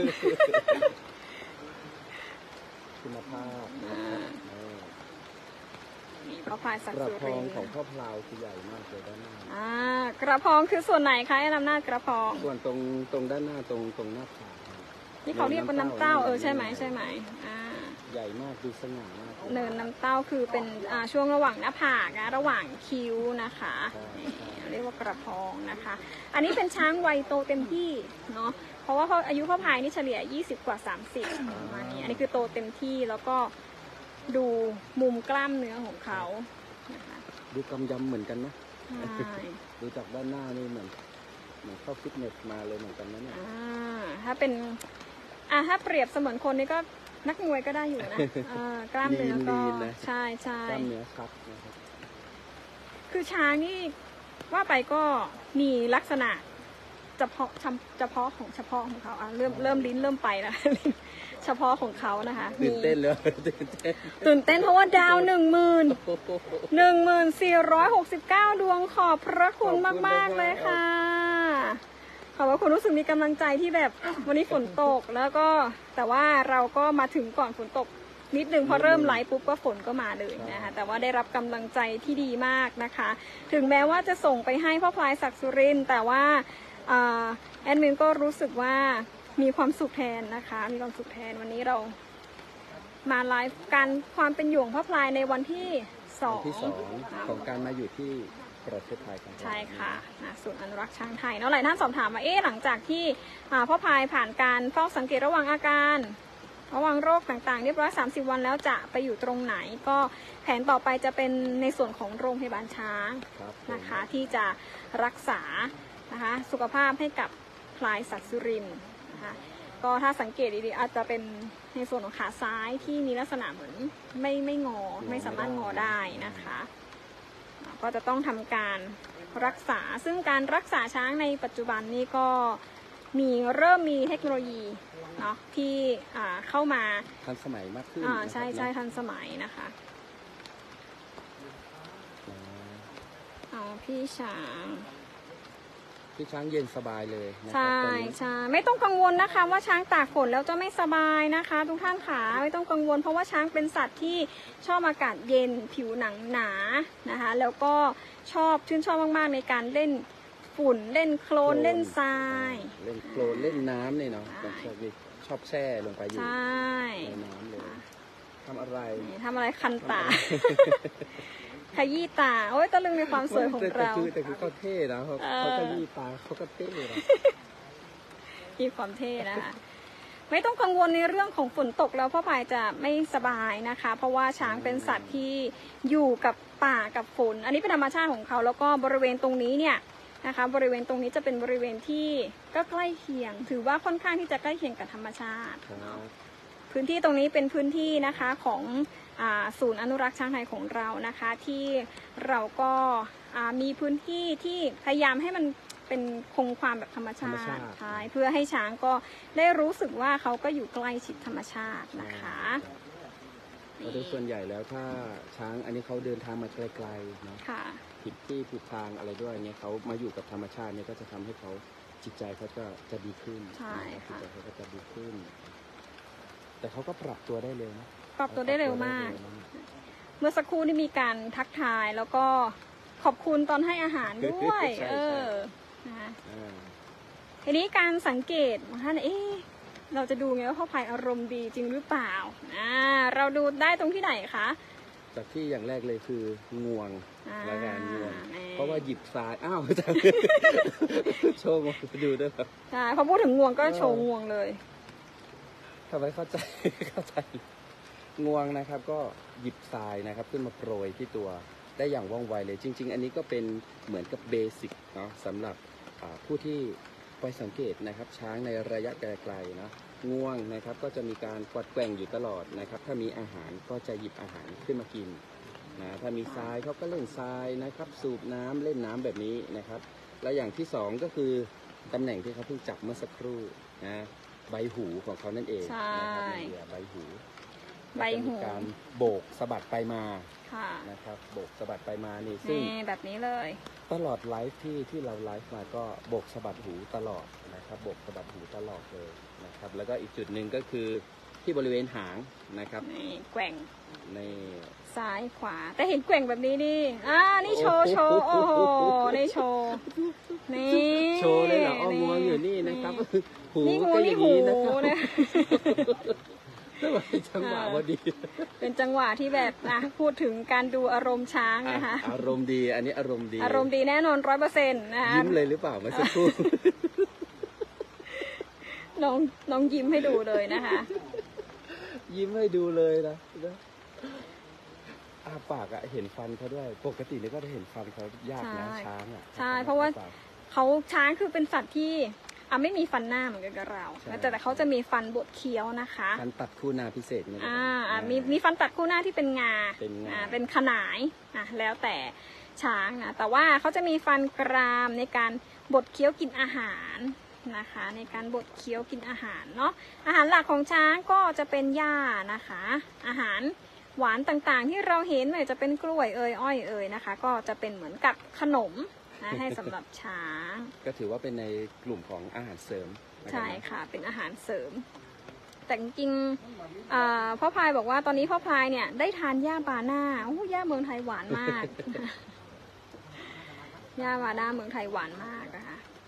คุณภาพอ่าเออนี่พ่อพลายศักกดิ์ระสุพริองนทร์ของพ่อพลาวคือใหญ่มากเลยด้านหน้าอ่ากระพองคือส่วนไหนคะไอ้อำนาจกระพองส่วนตรงตรงด้านหน้าตรงตรงหน้าผากนี่เขาเรียกว่าน้ำเต้าเออใช่ไหมใช่ไหมอ่าใหญ่มากดูสง่ามากเนินน้ำเต้าคือเป็นอ่าช่วงระหว่างหน้าผากนะระหว่างคิ้วนะคะนี่เรียกว่ากระพองนะคะ อันนี้เป็นช้างวัยโตเต็มที่เนาะเพราะว่าเขาอายุพ่อพายนี่เฉลี่ยยี่สิบกว่าสามสิบประมาณนี้อันนี้คือโตเต็มที่แล้วก็ดูมุมกล้ามเนื้อของเขานะคะดูกำยำเหมือนกันนะใช่ดูจากด้านหน้านี่เหมือนเหมือนเข้าฟิตเนสมาเลยเหมือนกันนะเนี่ยอ่าถ้าเป็นอ่าถ้าเปรียบเสมือนคนนี่ก็นักมวยก็ได้อยู่นะอ่ากล้ามเนื้อก็ลีนๆนะใช่ใช่กล้ามเนื้อครับนะครับคือช้างนี่ว่าไปก็มีลักษณะเฉพาะเฉพาะของเฉพาะของเขาอ่ะเริ่มเริ่มลิ้นเริ่มไปแล้ว เฉพาะของเขานะคะตื่นเต้นเลยตื่นเต้นตื่นเต้นเพราะว่าดาวหนึ่งหมื่นหนึ่งหมื่นสี่ร้อยหกสิบเก้าดวงขอบพระคุณมากๆเลยค่ะ ขอบพระคุณรู้สึกมีกำลังใจที่แบบวันนี้ฝนตกแล้วก็แต่ว่าเราก็มาถึงก่อนฝนตกนิดนึงพอเริ่มไลฟ์ปุ๊บก็ฝนก็มาเลยนะคะแต่ว่าได้รับกำลังใจที่ดีมากนะคะ ถึงแม้ว่าจะส่งไปให้พ่อพลายศักดิ์สุรินทร์แต่ว่าแอดมินก็รู้สึกว่ามีความสุขแทนนะคะมีความสุขแทนวันนี้เรามาไลฟ์กันความเป็นอยู่ของพ่อพลายในวันที่สองวันที่สองของการมาอยู่ที่ประเทศไทยกันใช่ค่ะนะศูนย์อนุรักษ์ช้างไทยเนาะหลายท่านสอบถามว่าเอ๊ะหลังจากที่พ่อพายผ่านการเฝ้าสังเกตระหว่างอาการระหว่างโรคต่างๆเรียบร้อยสามสิบวันแล้วจะไปอยู่ตรงไหนก็แผนต่อไปจะเป็นในส่วนของโรงพยาบาลช้างนะคะที่จะรักษานะคะสุขภาพให้กับพลายศักดิ์สุรินทร์นะคะก็ถ้าสังเกตดีๆอาจจะเป็นในส่วนของขาซ้ายที่มีลักษณะเหมือนไม่ไม่งอไม่สามารถงอได้นะคะก็จะต้องทำการรักษาซึ่งการรักษาช้างในปัจจุบันนี้ก็มีเริ่มมีเทคโนโลยีเนาะที่เข้ามาทันสมัยมากขึ้นอ่าใช่ใช่ทันสมัยนะคะเอาพี่ช้างพี่ช้างเย็นสบายเลยนะคใช่รับใช่ไม่ต้องกังวลนะคะว่าช้างตากฝนแล้วจะไม่สบายนะคะทุกท่านขาไม่ต้องกังวลเพราะว่าช้างเป็นสัตว์ที่ชอบอากาศเย็นผิวหนังหนานะคะแล้วก็ชอบชื่นชอบมากๆในการเล่นฝุ่นเล่นโคลนเล่นทรายเล่นโคลนเล่นน้ำเนี่ยเนาะชอบแช่ลงไปอยู่ในน้ำเลยทำอะไรทำอะไรคันตาขยี้ตาโอ้ยตะลึงในความสวยของเราแต่คือเขาเท่นะเขาเขาขยี้ตาเขาก็เท่นะมีความเท่นะคะไม่ต้องกังวลในเรื่องของฝนตกแล้วพ่อพายจะไม่สบายนะคะเพราะว่าช้างเป็นสัตว์ที่อยู่กับป่ากับฝนอันนี้เป็นธรรมชาติของเขาแล้วก็บริเวณตรงนี้เนี่ยนะคะบริเวณตรงนี้จะเป็นบริเวณที่ก็ใกล้เคียงถือว่าค่อนข้างที่จะใกล้เคียงกับธรรมชาติพื้นที่ตรงนี้เป็นพื้นที่นะคะของศูนย์อนุรักษ์ช้างไทยของเรานะคะที่เราก็มีพื้นที่ที่พยายามให้มันเป็นคงความแบบธรรมชาติใช่เพื่อให้ช้างก็ได้รู้สึกว่าเขาก็อยู่ใกล้ชิดธรรมชาตินะคะโดยส่วนใหญ่แล้วถ้าช้างอันนี้เขาเดินทางมาไกลๆเนาะผิดที่ผิดทางอะไรด้วยเนี่ยเขามาอยู่กับธรรมชาติเนี่ยก็จะทำให้เขาจิตใจเขาจะจะดีขึ้นใช่ค่ะจิตใจเขาก็จะดีขึ้นแต่เขาก็ปรับตัวได้เร็วนะปรับตัวได้เร็วมากเมื่อสักครู่นี่มีการทักทายแล้วก็ขอบคุณตอนให้อาหารด้วยเออนะคะทีนี้การสังเกตท่านเอ๊ะเราจะดูไงว่าพ่อพายอารมณ์ดีจริงหรือเปล่าอ่าเราดูได้ตรงที่ไหนคะจากที่อย่างแรกเลยคืองวงรายการงวงเพราะว่าหยิบทรายอ้าวจะโชว์งวงไปดูด้วยครับใช่พอพูดถึงงวงก็โชว์งวงเลยทำไมเข้าใจเข้าใจงวงนะครับก็หยิบทรายนะครับขึ้นมาโปรยที่ตัวได้อย่างว่องไวเลยจริงๆอันนี้ก็เป็นเหมือนกับเบสิกเนาะสำหรับผู้ที่ไปสังเกตนะครับช้างในระยะไกลๆนะง่วงนะครับก็จะมีการกวัดแกว่งอยู่ตลอดนะครับถ้ามีอาหารก็จะหยิบอาหารขึ้นมากินนะถ้ามีทรายเขาก็เล่นทรายนะครับสูบน้ำเล่นน้ำแบบนี้นะครับและอย่างที่สองก็คือตำแหน่งที่เขาเพิ่งจับเมื่อสักครู่นะใบหูของเขานั่นเองนะครับใบหูใบหูการโบกสะบัดไปมานะครับโบกสะบัดไปมานี่ซึ่งแบบนี้เลยตลอดไลฟ์ที่ที่เราไลฟ์มาก็โบกสะบัดหูตลอดนะครับโบกสะบัดหูตลอดเลยนะครับแล้วก็อีกจุดหนึ่งก็คือที่บริเวณหางนะครับนี่แกว่งในซ้ายขวาแต่เห็นแกว่งแบบนี้นี่อ่านี่โชว์โชว์โอ้โหนี่โชว์นี่โชว์เลยเหรออ้อมวงอยู่นี่นะครับหูก็อย่างนี้นะครับเป็นจังหวะพอดีเป็นจังหวะที่แบบนะพูดถึงการดูอารมณ์ช้างนะคะอารมณ์ดีอันนี้อารมณ์ดีอารมณ์ดีแน่นอนร้อยเปอร์เซ็นต์นะคะยิ้มเลยหรือเปล่าเมื่อสักครู่น้องน้องยิ้มให้ดูเลยนะคะยิ้มให้ดูเลยนะอาปากอะเห็นฟันเขาด้วยปกตินี่ก็จะเห็นฟันเขายากนะช้างอะใช่เพราะว่าเขาช้างคือเป็นสัตว์ที่อ่ะไม่มีฟันหน้าเหมือนกันกับเราแต่แต่เขาจะมีฟันบดเคี้ยวนะคะฟันตัดคู่หน้าพิเศษเนี่ยอ่าอ่ามีมีฟันตัดคู่หน้าที่เป็นงาเป็นงาอ่าเป็นขนายอ่ะแล้วแต่ช้างนะแต่ว่าเขาจะมีฟันกรามในการบดเคี้ยวกินอาหารนะคะในการบดเคี้ยวกินอาหารเนาะอาหารหลักของช้างก็จะเป็นหญ้านะคะอาหารหวานต่างๆที่เราเห็นไม่ว่าจะเป็นกล้วยเอ่ยอ้อยเอ่ยนะคะก็จะเป็นเหมือนกับขนมนะให้สำหรับช้างก็ถือว่าเป็นในกลุ่มของอาหารเสริมนะครับใช่ค่ะเป็นอาหารเสริม แต่จริงๆอ่าพ่อพายบอกว่าตอนนี้พ่อพายเนี่ยได้ทานหญ้าบาน่าโอ้หญ้าเมืองไทยหวานมาก หญ้าบาน่าเมืองไทยหวานมากนะคะ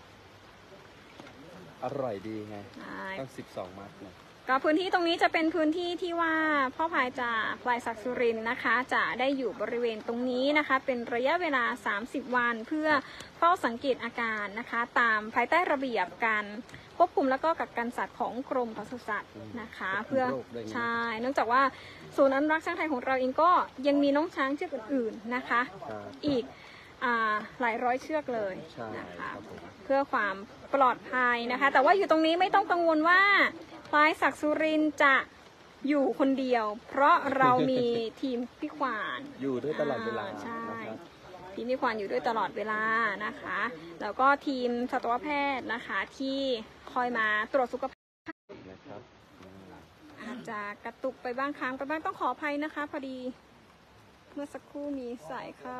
อร่อยดีไงใช่ต้องสิบสองมัดนะก็พื้นที่ตรงนี้จะเป็นพื้นที่ที่ว่าพ่อพายจากพลายศักดิ์สุรินทร์นะคะ จะได้อยู่บริเวณตรงนี้นะคะ เป็นระยะเวลา สามสิบ วันเพื่อเฝ้าสังเกตอาการนะคะ ตามภายใต้ระเบียบการควบคุมแล้วก็กักกันสัตว์ของกรมปศุสัตว์นะคะ เพื่อใช่เนื่องจากว่าศูนย์อนุรักษ์ช้างไทยของเราเองก็ยังมีน้องช้างเชือกอื่นๆนะคะครับอีกอ่าหลายร้อยเชือกเลยใช่นะคะครับผมเพื่อความปลอดภัยนะคะ แต่ว่าอยู่ตรงนี้ไม่ต้องกังวลว่าพลายศักดิ์สุรินทร์จะอยู่คนเดียว เพราะเรามีทีมพี่ขวานอยู่ด้วยตลอดเวลาใช่นะครับทีมพี่ขวานอยู่ด้วยตลอดเวลานะคะ แล้วก็ทีมสัตวแพทย์นะคะที่คอยมาตรวจสุขภาพนะครับอืมอาจจะกระตุกไปบ้างค้างไปบ้างต้องขออภัยนะคะ พอดีเมื่อสักครู่มีสายเข้า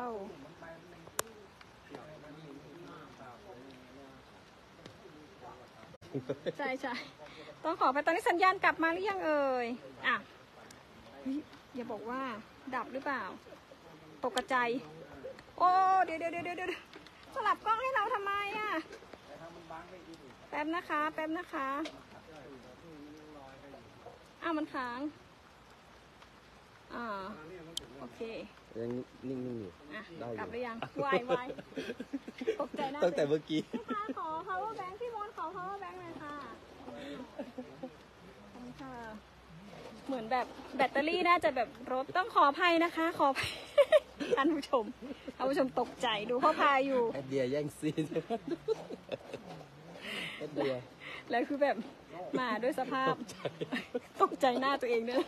ใช่ใช่ต้องขอไปตอนนี้สัญญาณกลับมาหรือยังเอ่ยอ่ะเฮ้ยอย่าบอกว่าดับหรือเปล่า ตกกระจายโอ้เดี๋ยวเดี๋ยวเดี๋ยวเดี๋ยวสลับกล้องให้เราทำไมอ่ะแป๊บนะคะ แป๊บนะคะอ้าวมันค้างอ่าโอเคยังนิ่งๆอยู่อ่ะได้อยู่กลับหรือยังวายวายตกใจหน้าตั้งแต่เมื่อกี้ค่ะขอ power bank พี่มนต์ขอ power bank หน่อยค่ะขอบคุณค่ะ เหมือนแบบแบตเตอรี่น่าจะแบบรถต้องขออภัยนะคะ ขออภัย ท่านผู้ชมท่านผู้ชมตกใจดูพ่อพายอยู่แอดเดียแย่งซีนแอดเดียแล้วคือแบบมาด้วยสภาพ ตกใจหน้าตัวเองเนี่ย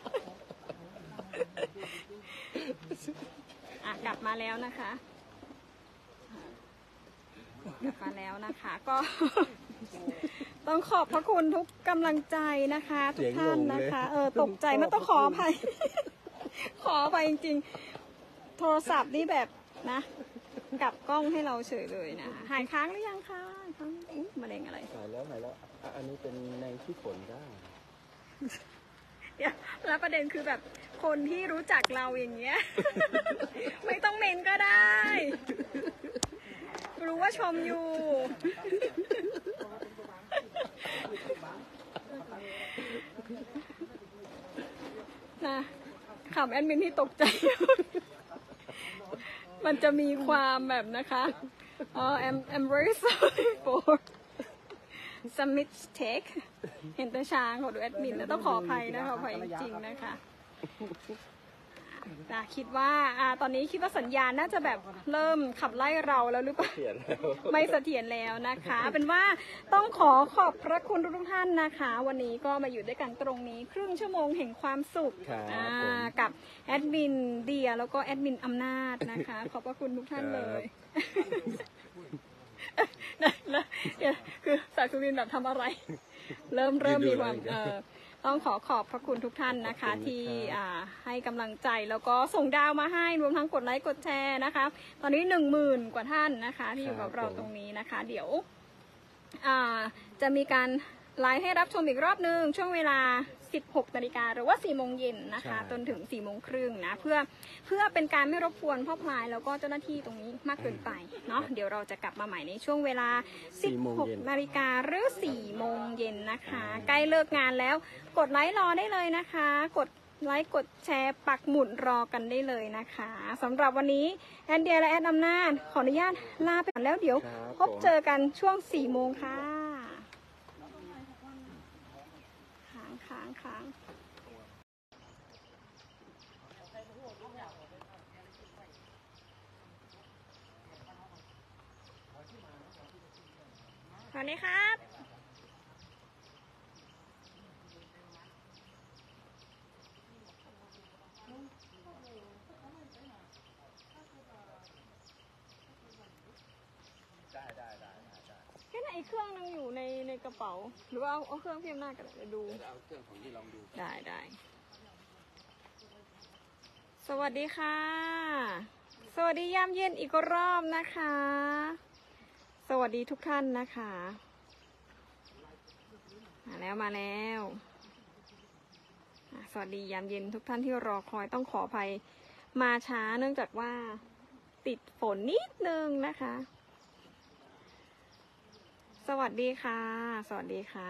อ่ะกลับมาแล้วนะคะกลับมาแล้วนะคะก็ ต้องขอบพระคุณทุกกำลังใจนะคะทุกท่านนะคะ เออตกใจมันต้องขออภัย ขออภัยจริงๆ โทรศัพท์นี่แบบนะกลับกล้องให้เราเฉยเลยนะหายค้างหรือยังคะค้างอุ๊ยมะเร็งอะไรหายแล้วหายแล้วอ่ะอันนี้เป็นในที่ฝนได้เดี๋ยวแล้วประเด็นคือแบบคนที่รู้จักเราอย่างเงี้ย ไม่ต้องเมนก็ได้ รู้ว่าชมอยู่ นะขำแอดมินที่ตกใจ มันจะมีความแบบนะคะอ๋อ I'm I'm very sorry for some mistake เห็นแต่ช้างขอดูแอดมินแล้วต้องขออภัยนะขออภัยจริงๆนะคะนะคิดว่าอ่าตอนนี้คิดว่าสัญญาณน่าจะแบบเริ่มขับไล่เราแล้วหรือเปล่าเขียนแล้วไม่เสถียรแล้วนะคะ เป็นว่าต้องขอขอบพระคุณทุกท่านนะคะ วันนี้ก็มาอยู่ด้วยกันตรงนี้ ครึ่งชั่วโมงแห่งความสุขครับอ่าผมกับแอดมินเดียแล้วก็แอดมินอำนาจนะคะ ขอบพระคุณทุกท่านเลย นะแล้วเดี๋ยวคือสายสุรินทร์แบบทำอะไร เริ่มเริ่มมีความเออต้องขอขอบพระคุณทุกท่านนะคะขอบคุณนะครับที่อ่าให้กำลังใจแล้วก็ส่งดาวมาให้รวมทั้งกดไลค์กดแชร์นะคะ ตอนนี้หนึ่งหมื่นกว่าท่านนะคะ ที่อยู่กับเราตรงนี้นะคะ เดี๋ยวอ่าจะมีการไลฟ์ให้รับชมอีกรอบนึงช่วงเวลาสิบหกนาฬิกาหรือว่าสี่โมงเย็นนะคะจนถึงสี่โมงครึ่งนะเพื่อเพื่อเป็นการไม่รบกวนพ่อพลายแล้วก็เจ้าหน้าที่ตรงนี้มากเกินไปเนาะเดี๋ยวเราจะกลับมาใหม่ในช่วงเวลาสิบหกนาฬิกาหรือสี่โมงเย็นนะคะใกล้เลิกงานแล้วกดไลค์รอได้เลยนะคะ กดไลค์กดแชร์ปักหมุดรอกันได้เลยนะคะสำหรับวันนี้แอนเดียและแอดอำนาจขออนุญาตลาไปก่อนแล้วเดี๋ยวครับพบเจอกันช่วงสี่โมงค่ะค้างค้างค้างวัสดีครับได้ได้ได้ได้แค่ไหนเครื่องนึงอยู่ในในกระเป๋า หรือว่าเอาเอาเครื่องพี่อำนาจกันเดี๋ยวดูเดี๋ยวเอาเครื่องของที่ลองดูได้ได้สวัสดีค่ะ สวัสดียามเย็นอีกรอบนะคะ สวัสดีทุกท่านนะคะ มาแล้วมาแล้วอ่ะสวัสดียามเย็นทุกท่านที่รอคอยต้องขออภัยมาช้าเนื่องจากว่าติดฝนนิดนึงนะคะ สวัสดีค่ะ สวัสดีค่ะ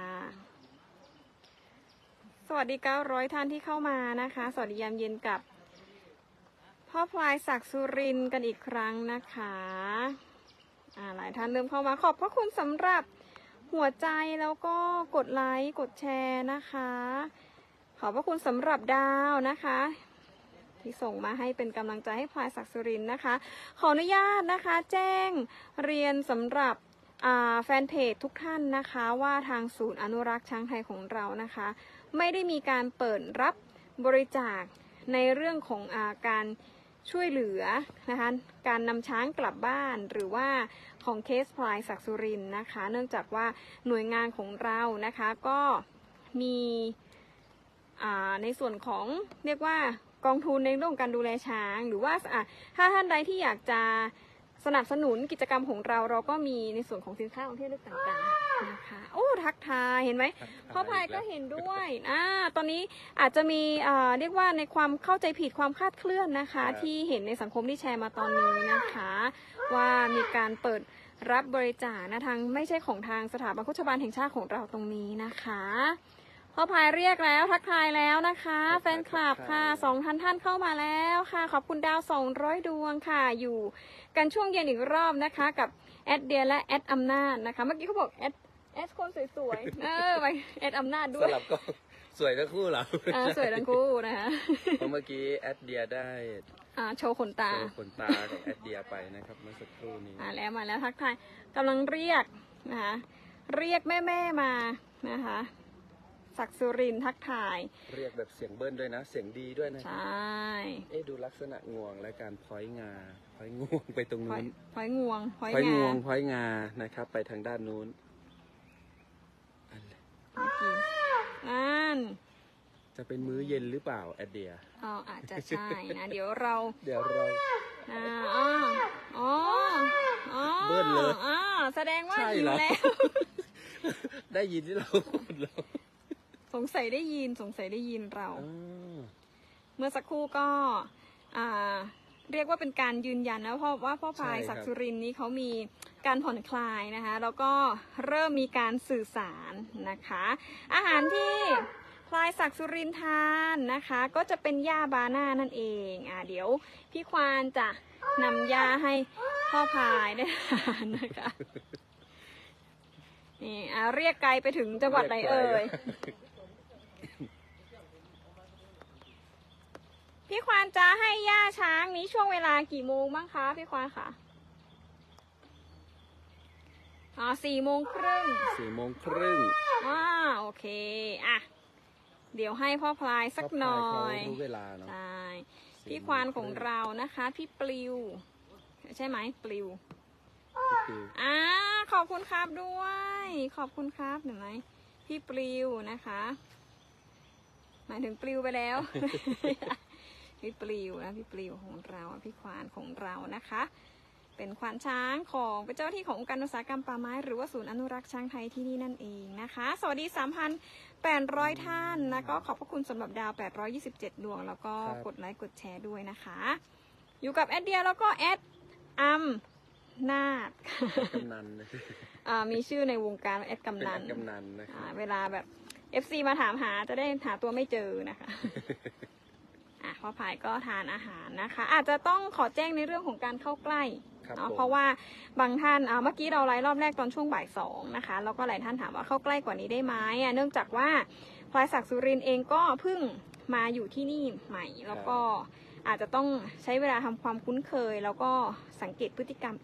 สวัสดีเก้าร้อยท่านที่เข้ามานะคะ สวัสดียามเย็นกับพ่อพลายศักดิ์สุรินทร์กันอีกครั้งนะคะอ่าหลายท่านเริ่มเข้ามาขอบพระคุณสำหรับหัวใจแล้วก็กดไลค์กดแชร์นะคะ ขอบพระคุณสำหรับดาวนะคะ ที่ส่งมาให้เป็นกำลังใจให้พลายศักดิ์สุรินทร์นะคะ ขออนุญาตนะคะ แจ้งเรียนสำหรับแฟนเพจทุกท่านนะคะว่าทางศูนย์อนุรักษ์ช้างไทยของเรานะคะไม่ได้มีการเปิดรับบริจาคในเรื่องของอาการช่วยเหลือนะคะการนำช้างกลับบ้านหรือว่าของเคสพลายศักดิ์สุรินทร์นะคะเนื่องจากว่าหน่วยงานของเรานะคะก็มีในส่วนของเรียกว่ากองทุนในเรื่องของการดูแลช้างหรือว่าถ้าท่านใดที่อยากจะสนับสนุนกิจกรรมของเราเราก็มีในส่วนของสินค้าของที่ระลึกต่างๆนะคะโอ้ทักทายเห็นไหมพ่อพายก็เห็นด้วยอ่าตอนนี้อาจจะมีอ่าเรียกว่าในความเข้าใจผิดความคลาดเคลื่อนนะคะที่เห็นในสังคมที่แชร์มาตอนนี้นะคะว่ามีการเปิดรับบริจาคนะทางไม่ใช่ของทางสถาบันโฆษบาลแห่งชาติของเราตรงนี้นะคะพ่อพายเรียกแล้วทักทายแล้วนะคะแฟนคลับค่ะสองท่านท่านเข้ามาแล้วค่ะขอบคุณดาวสองร้อยดวงค่ะอยู่กันช่วงเย็นอีกรอบนะคะกับแอดเดียและแอดอำนาจนะคะเมื่อกี้เขาบอกแอดแอดคนสวยๆเออไปแอดอำนาจด้วยสลับก็สวยทั้งคู่เหรออ่าสวยทั้งคู่นะคะเพราะเมื่อกี้แอดเดียได้อ่าโชว์ขนตาโชว์ขนตาของแอดเดียไปนะครับเมื่อสักครู่นี้มาแล้วมาแล้วทักทายกำลังเรียกนะคะเรียกแม่แม่มานะคะศักดิ์สุรินทร์ทักทายเรียกแบบเสียงเบิ้ลด้วยนะเสียงดีด้วยนะใช่เอ๊ะดูลักษณะงวงและการพ้อยงาพ้อยงวงไปตรงนู้นพ้อยงวงพ้อยงาพ้อยงวงพ้อยงานะครับไปทางด้านนู้นอันเลยนั่นจะเป็นมื้อเย็นหรือเปล่าแอดเดียอ๋ออาจจะใช่นะเดี๋ยวเราเดี๋ยวเราอ่าอ๋ออ๋ออ๋อเบิ้ลเลยอ่าแสดงว่าหิวแล้วได้ยินที่เราพูดแล้วสงสัยได้ยินสงสัยได้ยินเราเมื่อสักครู่ก็อ่าเรียกว่าเป็นการยืนยันนะเพราะว่าพ่อพายศักดิ์สุรินทร์นี้เขามีการผ่อนคลายนะคะแล้วก็เริ่มมีการสื่อสารนะคะอาหารที่พลายศักดิ์สุรินทร์ทานนะคะก็จะเป็นหญ้าบาน่านั่นเองอ่าเดี๋ยวพี่ควานจะนำหญ้าให้พ่อพายได้ทานนะคะนี่อ่าเรียกไกลไปถึงจังหวัดไหนเอ่ยพี่ควานจะให้ย่าช้างนี้ช่วงเวลากี่โมงบ้างคะพี่ควานคะอ๋อสี่โมงครึ่งสี่โมงครึ่งอ่าโอเคอ่ะเดี๋ยวให้พ่อพลายสักหน่อยรู้เวลาเนาะใช่พี่ควานของเรานะคะพี่ปลิวใช่ไหมปลิวอ่าขอบคุณครับด้วยขอบคุณครับเห็นไหมพี่ปลิวนะคะหมายถึงปลิวไปแล้ว พี่ปลิวนะพี่ปลิวของเราพี่ควานของเรานะคะเป็นควานช้างของเป็นเจ้าที่ขององค์การอุตสาหกรรมป่าไม้หรือว่าศูนย์อนุรักษ์ช้างไทยที่นี่นั่นเองนะคะสวัสดี สามพันแปดร้อย ท่านนะก็ขอบพระคุณสำหรับดาวแปดร้อยยี่สิบเจ็ดดวงแล้วก็กดไลค์กดแชร์ด้วยนะคะอยู่กับแอดเดียแล้วก็แอดอัมนาดกำนันมีชื่อในวงการแอดกำนันกำนันนะคะเวลาแบบ เอฟ ซี มาถามหาจะได้หาตัวไม่เจอนะคะอ่ะพ่อพายก็ทานอาหารนะคะอาจจะต้องขอแจ้งในเรื่องของการเข้าใกล้เนาะเพราะว่าบางท่านเมื่อกี้เราไลฟ์รอบแรกตอนช่วงบ่ายสองนะคะแล้วก็หลายท่านถามว่าเข้าใกล้กว่านี้ได้ไหมเนื่องจากว่าพลายศักดิ์สุรินทร์เองก็เพิ่งมาอยู่ที่นี่ใหม่แล้วก็อาจจะต้องใช้เวลาทำความคุ้นเคยแล้วก็สังเกตพฤติกรรมอีก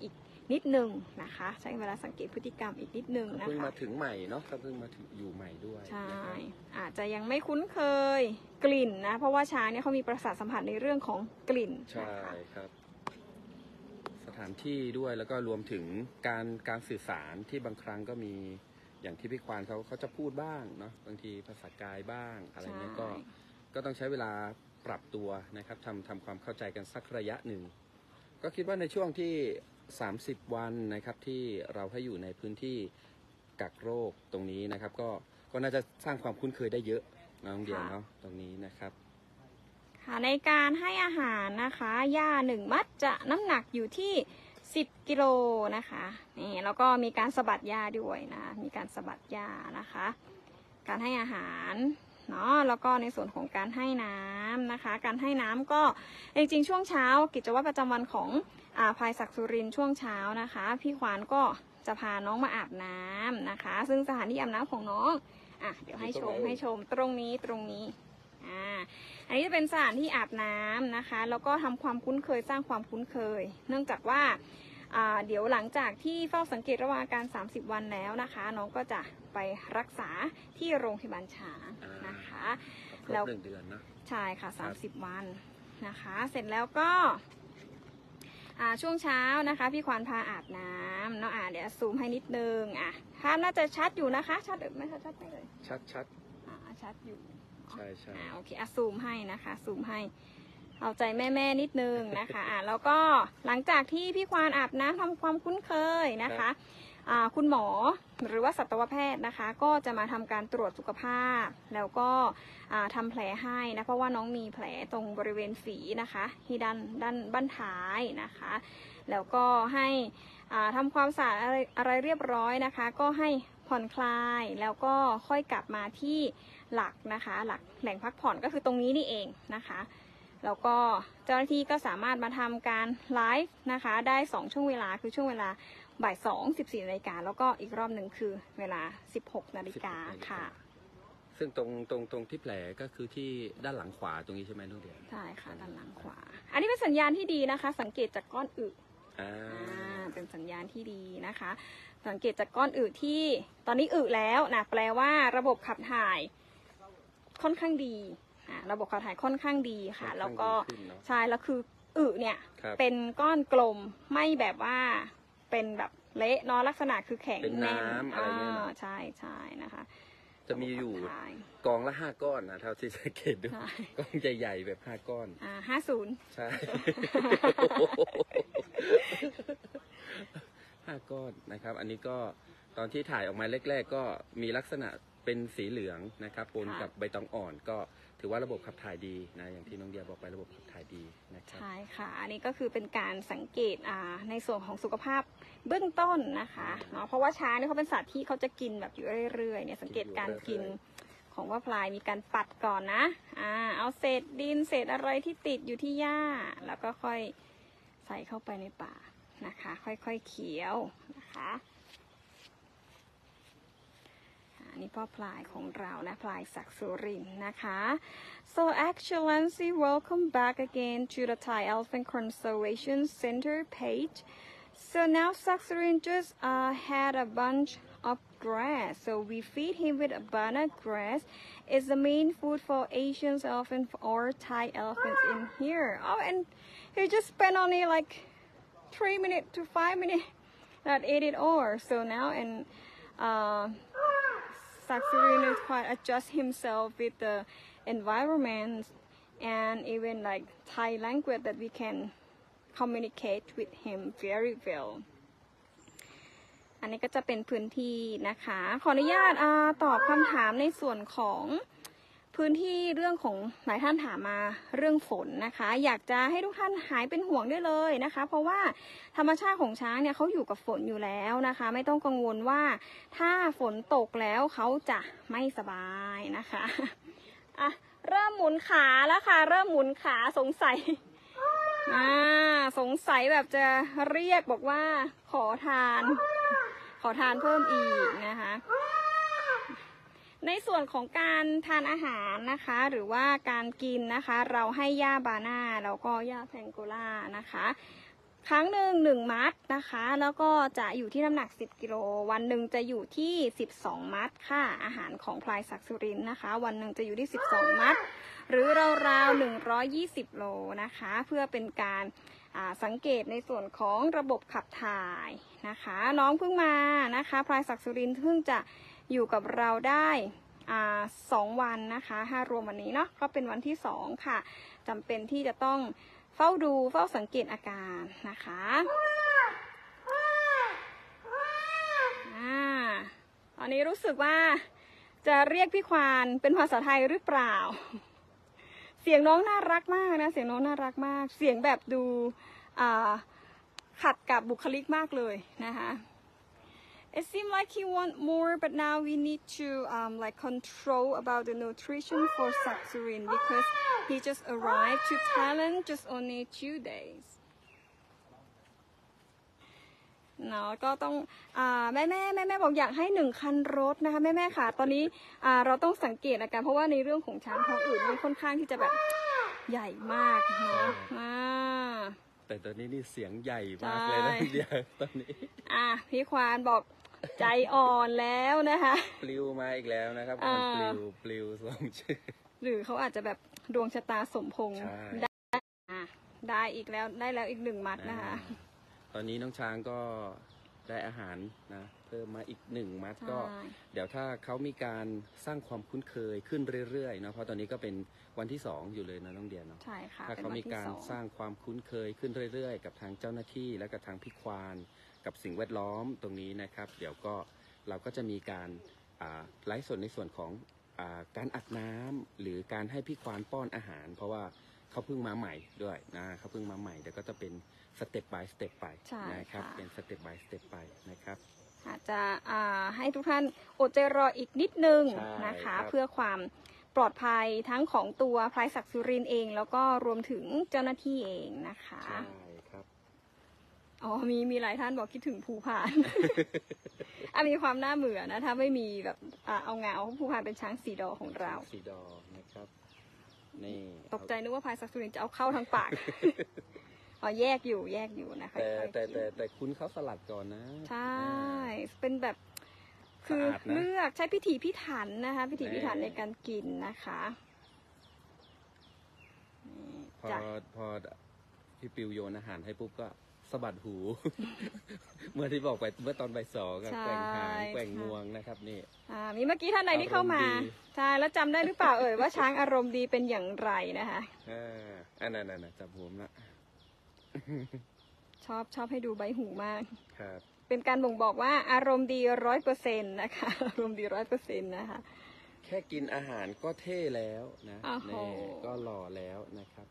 นิดนึงนะคะใช้เวลาสังเกตพฤติกรรมอีกนิดนึงนะคะเพิ่งมาถึงใหม่เนาะก็เพิ่งมาถึงอยู่ใหม่ด้วยใช่นะครับอาจจะยังไม่คุ้นเคยกลิ่นนะเพราะว่าช้างเนี่ยเขามีประสาทสัมผัสในเรื่องของกลิ่นใช่นะคะครับ สถานที่ด้วยแล้วก็รวมถึงการการสื่อสารที่บางครั้งก็มีอย่างที่พี่ควานเขาเขาจะพูดบ้างเนาะบางทีภาษากายบ้างอะไรเงี้ยก็ก็ต้องใช้เวลาปรับตัวนะครับทำทำความเข้าใจกันสักระยะหนึ่ง ก็คิดว่าในช่วงที่สามสิบวันนะครับที่เราให้อยู่ในพื้นที่กักโรคตรงนี้นะครับ ก็ก็น่าจะสร้างความคุ้นเคยได้เยอะน้องเดียวเนาะตรงนี้นะครับค่ะในการให้อาหารนะคะหญ้าหนึ่งมัดจะน้ำหนักอยู่ที่สิบกิโลนะคะนี่แล้วก็มีการสะบัดหญ้าด้วยนะมีการสะบัดหญ้านะคะ การให้อาหารเนาะแล้วก็ในส่วนของการให้น้ำนะคะ การให้น้ำก็จริงๆช่วงเช้ากิจวัตรประจำวันของอาพลายศักดิ์สุรินทร์ช่วงเช้านะคะพี่ขวานก็จะพาน้องมาอาบน้ำนะคะ ซึ่งสถานที่อาบน้ำของน้องอ่ะเดี๋ยวให้ชมให้ชมตรงนี้ตรงนี้อ่าอันนี้จะเป็นสถานที่อาบน้ำนะคะแล้วก็ทำความคุ้นเคยสร้างความคุ้นเคย เนื่องจากว่าอ่าเดี๋ยวหลังจากที่เฝ้าสังเกตระหว่างอาการสามสิบวันแล้วนะคะน้องก็จะไปรักษาที่โรงพยาบาลช้างนะคะครบหนึ่งเดือนนะใช่ค่ะสามสิบวันนะคะ เสร็จแล้วก็อ่าช่วงเช้านะคะพี่ควานพาอาบน้ำเนาะอ่าเดี๋ยวซูมให้นิดนึงอ่ะภาพน่าจะชัดอยู่นะคะชัดหรือไม่ชัดชัดไม่เลยชัดชัดอ่าชัดอยู่ใช่ใช่อ่าโอเคอ่ะซูมให้นะคะซูมให้เอาใจแม่แม่ๆนิดนึงนะคะอ่าแล้วก็หลังจากที่พี่ควานอาบน้ำทำความคุ้นเคยนะคะอ่าคุณหมอหรือว่าสัตวแพทย์นะคะก็จะมาทำการตรวจสุขภาพแล้วก็อ่าทำแผลให้นะเพราะว่าน้องมีแผลตรงบริเวณฝีนะคะที่ด้านด้านบั้นท้ายนะคะแล้วก็ให้อ่าทำความสะอาดอะไรอะไรเรียบร้อยนะคะก็ให้ผ่อนคลายแล้วก็ค่อยกลับมาที่หลักนะคะหลักแหล่งพักผ่อนก็คือตรงนี้นี่เองนะคะแล้วก็เจ้าหน้าที่ก็สามารถมาทำการไลฟ์นะคะได้สองช่วงเวลาคือช่วงเวลาบ่ายสองสิบสี่นาฬิกาแล้วก็อีกรอบหนึ่งคือเวลาสิบหกนาฬิกาค่ะซึ่งตรงตรงตรงที่แผลก็คือที่ด้านหลังขวาตรงนี้ใช่ไหมนุ่นเดียวใช่ค่ะด้านหลังขวา อันนี้เป็นสัญญาณที่ดีนะคะ สังเกตจากก้อนอึอ่าอ่าเป็นสัญญาณที่ดีนะคะ สังเกตจากก้อนอึที่ตอนนี้อึแล้วนะแปลว่าระบบขับถ่ายค่อนข้างดีอ่าระบบขับถ่ายค่อนข้างดีค่ะ แล้วก็ค่อนข้างดีขึ้นเนอะใช่แล้วคืออึเนี่ยครับเป็นก้อนกลมไม่แบบว่าเป็นแบบเละเนาะลักษณะคือแข็งเป็นแน่นน้ำอะไรเนี่ยนะอ่าใช่ใช่นะคะจะมีอยู่ระบบขับถ่ายกองละห้าก้อนนะเท่าที่สังเกตดูใช่กองใหญ่ๆแบบห้าก้อนอ่าห้าศูนย์ใช่ ห้าก้อนนะครับ อันนี้ก็ตอนที่ถ่ายออกมาแรกๆก็มีลักษณะเป็นสีเหลืองนะครับปนกับใบตองอ่อน ก็ถือว่าระบบขับถ่ายดีนะอย่างที่น้องเดียบอกไประบบขับถ่ายดีนะครับใช่ค่ะ อันนี้ก็คือเป็นการสังเกตอ่าในส่วนของสุขภาพเบื้องต้นนะคะเนาะเพราะว่าช้างเนี่ยเขาเป็นสัตว์ที่เขาจะกินแบบอยู่เรื่อยๆเนี่ยสังเกตการกินของว่าพลายมีการปัดก่อนนะอ่าเอาเศษดินเศษอะไรที่ติดอยู่ที่หญ้าแล้วก็ค่อยใส่เข้าไปในปากนะคะ ค่อยๆเคี้ยวนะคะอันนี้พ่อพลายของเรานะพลายศักดิ์สุรินทร์นะคะ So Excellency, welcome back again to the Thai Elephant Conservation Center page. So now Saksurin just uh, had a bunch of grass. So we feed him with a banana grass. It's the main food for Asian elephant or Thai elephants in here. Oh, and he just spent only like three minutes to five minutes that ate it all. So now and uh, Saksurin is quite adjust himself with the environment and even like Thai language that we can communicate with him very well อันนี้ก็จะเป็นพื้นที่นะคะ ขออนุญาตอาตอบคำถามในส่วนของพื้นที่เรื่องของหลายท่านถามมาเรื่องฝนนะคะ อยากจะให้ทุกท่านหายเป็นห่วงได้เลยนะคะ เพราะว่าธรรมชาติของช้างเนี่ยเขาอยู่กับฝนอยู่แล้วนะคะ ไม่ต้องกังวลว่าถ้าฝนตกแล้วเขาจะไม่สบายนะคะอ่ะเริ่มหมุนขาแล้วค่ะ เริ่มหมุนขาสงสัยอ่าสงสัยแบบจะเรียกบอกว่าขอทานขอทานเพิ่มอีกนะคะในส่วนของการทานอาหารนะคะหรือว่าการกินนะคะเราให้หญ้าบาน่าแล้วก็หญ้าแพงโกล่านะคะครั้งหนึ่งหนึ่งมัดนะคะแล้วก็จะอยู่ที่น้ำหนักสิบกิโลวันหนึ่งจะอยู่ที่สิบสองมัดค่ะอาหารของพลายศักดิ์สุรินทร์นะคะวันหนึ่งจะอยู่ที่สิบสองมัดหรือราวๆหนึ่งร้อยยี่สิบโลนะคะเพื่อเป็นการสังเกตในส่วนของระบบขับถ่ายนะคะน้องเพิ่งมานะคะพลายศักดิ์สุรินทร์เพิ่งจะอยู่กับเราได้สองวันนะคะถ้ารวมวันนี้เนาะก็เป็นวันที่สองค่ะจำเป็นที่จะต้องเฝ้าดูเฝ้าสังเกตอาการนะคะอ่าตอนนี้รู้สึกว่าจะเรียกพี่ควานเป็นภาษาไทยหรือเปล่าเสียงน้องน่ารักมากนะเสียงน้องน่ารักมากเสียงแบบดูอ่าขัดกับบุคลิกมากเลยนะคะ It seemed like he want more, but now we need to um, like control about the nutrition for Saksurin because he just arrived to Thailand just only two days. เนาะก็ต้องอ่าแม่แม่แม่แม่บอกอยากให้หนึ่งคันรถนะคะแม่แม่ค่ะตอนนี้อ่าเราต้องสังเกตอาการเพราะว่าในเรื่องของช้างท้องอืดมันค่อนข้างที่จะแบบใหญ่มากเนาะอ่าแต่ตอนนี้นี่เสียงใหญ่มากเลยนะเดียวตอนนี้อ่ะพี่ควานบอกใจอ่อนแล้วนะคะปลิวมาอีกแล้วนะครับมันปลิวปลิวสองชื่อหรือเขาอาจจะแบบดวงชะตาสมพงษ์ได้ได้อีกแล้วได้แล้วอีกหนึ่งมัดนะคะตอนนี้น้องช้างก็ได้อาหารนะเพิ่มมาอีกหนึ่งมัดก็เดี๋ยวถ้าเขามีการสร้างความคุ้นเคยขึ้นเรื่อยๆนะเพราะตอนนี้ก็เป็นวันที่สองอยู่เลยนะน้องเดียเนาะใช่ค่ะถ้าเขามีการสร้างความคุ้นเคยขึ้นเรื่อยๆกับทางเจ้าหน้าที่และกับทางพี่ควานกับสิ่งแวดล้อมตรงนี้นะครับเดี๋ยวก็เราก็จะมีการไลฟ์สดในส่วนของการอัดน้ำหรือการให้พี่ควานป้อนอาหารเพราะว่าเขาเพิ่งมาใหม่ด้วยนะเขาเพิ่งมาใหม่เดี๋ยวก็จะเป็นสเต็ป by สเต็ปไปนะครับเป็นสเต็ป by สเต็ปไปนะครับอาจจะให้ทุกท่านอดใจรออีกนิดนึงนะคะเพื่อความปลอดภัยทั้งของตัวพลายศักดิ์สุรินทร์เองแล้วก็รวมถึงเจ้าหน้าที่เองนะคะใช่ครับอ๋อมีมีหลายท่านบอกคิดถึงภูพานอ่ะมีความน่าเบื่อนะถ้าไม่มีแบบเอาเงาภูพานเป็นช้างสีดอของเราสีดอนะครับนี่ตกใจนึกว่าพลายศักดิ์สุรินทร์จะเอาเข้าทางปากอ๋อแยกอยู่แยกอยู่นะคะแต่แต่แต่แต่คุณเขาสลัดก่อนนะใช่เป็นแบบคือเลือกใช้พิถีพิถันนะคะพิถีพิถันในการกินนะคะพอพอพี่ปิวโยนอาหารให้ปุ๊บก็สะบัดหูเมื่อที่บอกไปเมื่อตอนใบสองกับแกว่งหางแกว่งงวงนะครับนี่มีเมื่อกี้ท่านใดที่เข้ามาใช่แล้วจำได้หรือเปล่าเอ่ยว่าช้างอารมณ์ดีเป็นอย่างไรนะคะอ่าอันนั้นน่ะจับหัวละชอบชอบให้ดูใบหูมากครับเป็นการบ่งบอกว่าอารมณ์ดีร้อยเปอร์เซ็นต์นะคะอารมณ์ดีร้อยเปอร์เซ็นต์นะคะแค่กินอาหารก็เท่แล้วนะนี่ก็หล่อแล้วนะครับ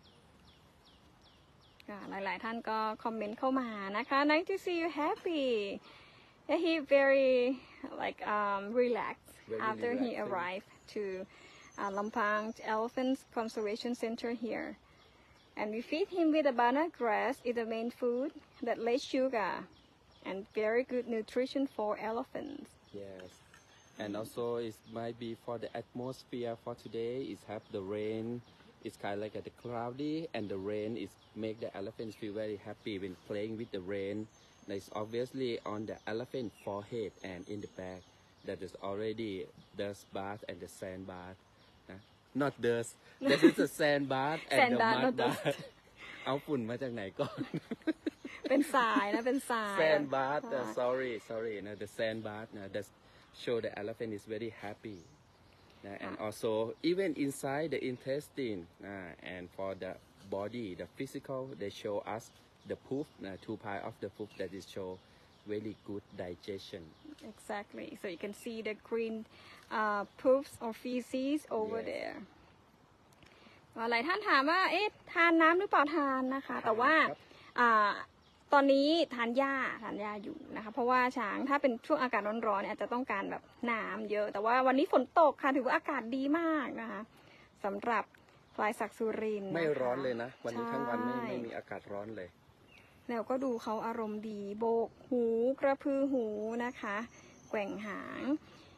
หลายๆท่านก็คอมเมนต์เข้ามานะคะ Nice to see you happy he very like um relaxed very after he arrived to uh, Lampang Elephant Conservation Center here and we feed him with a banana grass is the main food that less sugar and very good nutrition for elephants. Yes, and also it might be for the atmosphere for today. It's have the rain. It's kind of like a, the cloudy, and the rain is make the elephants feel very happy when playing with the rain. And it's obviously on the elephant forehead and in the back. That is already dust bath and the sand bath. Not dust. That is the sand bath and the mud bath. เอาฝุ่นมาจากไหนก่อนเป็นทรายนะเป็นทราย sand bath uh, sorry sorry no, the sand bath no, that show the elephant is very happy uh, and also even inside the intestine uh, and for the body the physical they show us the poop uh, two part of the poop that is show very good digestion exactly so you can see the green uh, poops or feces over yes. thereหลายท่านถามว่าเอ๊ะทานน้ำหรือเปล่าทานนะคะแต่ว่าอ่าตอนนี้ทานหญ้าทานหญ้าอยู่นะคะเพราะว่าช้างถ้าเป็นช่วงอากาศร้อนๆอาจจะต้องการแบบน้ำเยอะแต่ว่าวันนี้ฝนตกค่ะถือว่าอากาศดีมากนะคะสำหรับพลายศักดิ์สุรินทร์ไม่ร้อนเลยนะวันนี้ทั้งวันไม่ไม่มีอากาศร้อนเลยแล้วก็ดูเขาอารมณ์ดีโบกหูกระพือหูนะคะแกว่งหาง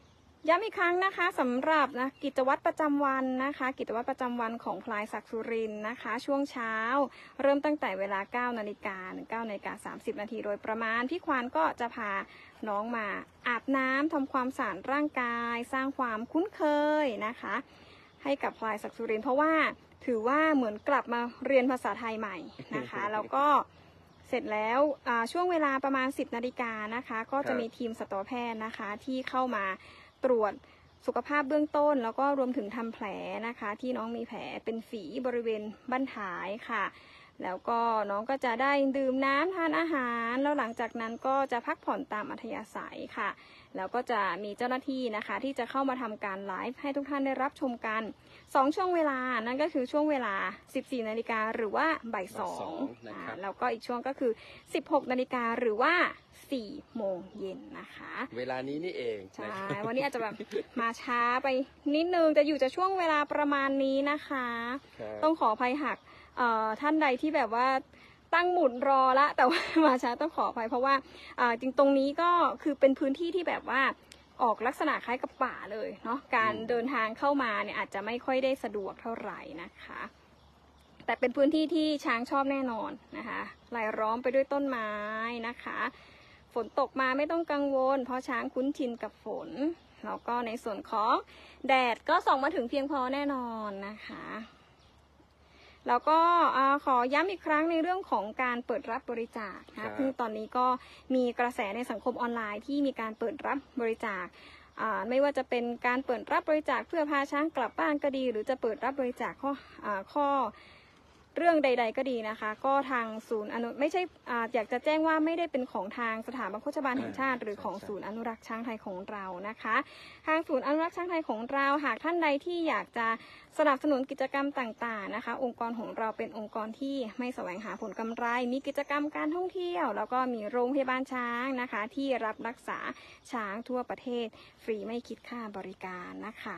ย้ำอีกครั้งนะคะสำหรับนะกิจวัตรประจำวันนะคะกิจวัตรประจำวันของพลายศักดิ์สุรินทร์นะคะช่วงเช้าเริ่มตั้งแต่เวลาเก้านาฬิกาเก้านาฬิกาสามสิบนาทีโดยประมาณพี่ควานก็จะพาน้องมาอาบน้ำทำความสะอาดร่างกายสร้างความคุ้นเคยนะคะให้กับพลายศักดิ์สุรินทร์เพราะว่าถือว่าเหมือนกลับมาเรียนภาษาไทยใหม่นะคะแล้วก็เสร็จแล้วช่วงเวลาประมาณสิบนาฬิกานะคะก็จะมีทีมสัตวแพทย์นะคะที่เข้ามาตรวจสุขภาพเบื้องต้นแล้วก็รวมถึงทำแผลนะคะที่น้องมีแผลเป็นฝีบริเวณบั้นท้ายค่ะแล้วก็น้องก็จะได้ดื่มน้ำทานอาหารแล้วหลังจากนั้นก็จะพักผ่อนตามอัธยาศัยค่ะแล้วก็จะมีเจ้าหน้าที่นะคะที่จะเข้ามาทำการไลฟ์ให้ทุกท่านได้รับชมกันสองช่วงเวลานั่นก็คือช่วงเวลาสิบสี่นาฬิกาหรือว่าบ่ายสองแล้วก็อีกช่วงก็คือสิบหกนาฬิกาหรือว่าสี่โมงเย็นนะคะเวลานี้นี่เองใช่วันนี้อาจจะแบบมาช้าไปนิดนึงแต่อยู่จะช่วงเวลาประมาณนี้นะคะต้องขออภัยหากท่านใดที่แบบว่าตั้งหมุนรอละแต่ว่ามาช้าต้องขออภัยเพราะว่าจริงตรงนี้ก็คือเป็นพื้นที่ที่แบบว่าออกลักษณะคล้ายกับป่าเลยเนาะการเดินทางเข้ามาเนี่ยอาจจะไม่ค่อยได้สะดวกเท่าไหร่นะคะแต่เป็นพื้นที่ที่ช้างชอบแน่นอนนะคะรายล้อมไปด้วยต้นไม้นะคะฝนตกมาไม่ต้องกังวลเพราะช้างคุ้นชินกับฝนแล้วก็ในส่วนของแดดก็ส่องมาถึงเพียงพอแน่นอนนะคะแล้วก็ขอย้ำอีกครั้งในเรื่องของการเปิดรับบริจาคนะซึ่งตอนนี้ก็มีกระแสในสังคมออนไลน์ที่มีการเปิดรับบริจาคไม่ว่าจะเป็นการเปิดรับบริจาคเพื่อพาช้างกลับบ้านก็ดีหรือจะเปิดรับบริจาคข้อข้อเรื่องใดๆก็ดีนะคะก็ทางศูนย์อนุไม่ใช่ อ, อยากจะแจ้งว่าไม่ได้เป็นของทางสถาบันโฆษบาลแห่งชาติหรือของศูนย์อนุรักษ์ช้างไทยของเรานะคะทางศูนย์อนุรักษ์ช้างไทยของเราหากท่านใดที่อยากจะสนับสนุนกิจกรรมต่างๆนะคะองค์กรของเราเป็นองค์กรที่ไม่แสวงหาผลกำไรมีกิจกรรมการท่องเที่ยวแล้วก็มีโรงพยาบาลช้างนะคะที่รับรักษาช้างทั่วประเทศฟรีไม่คิดค่าบริการนะคะ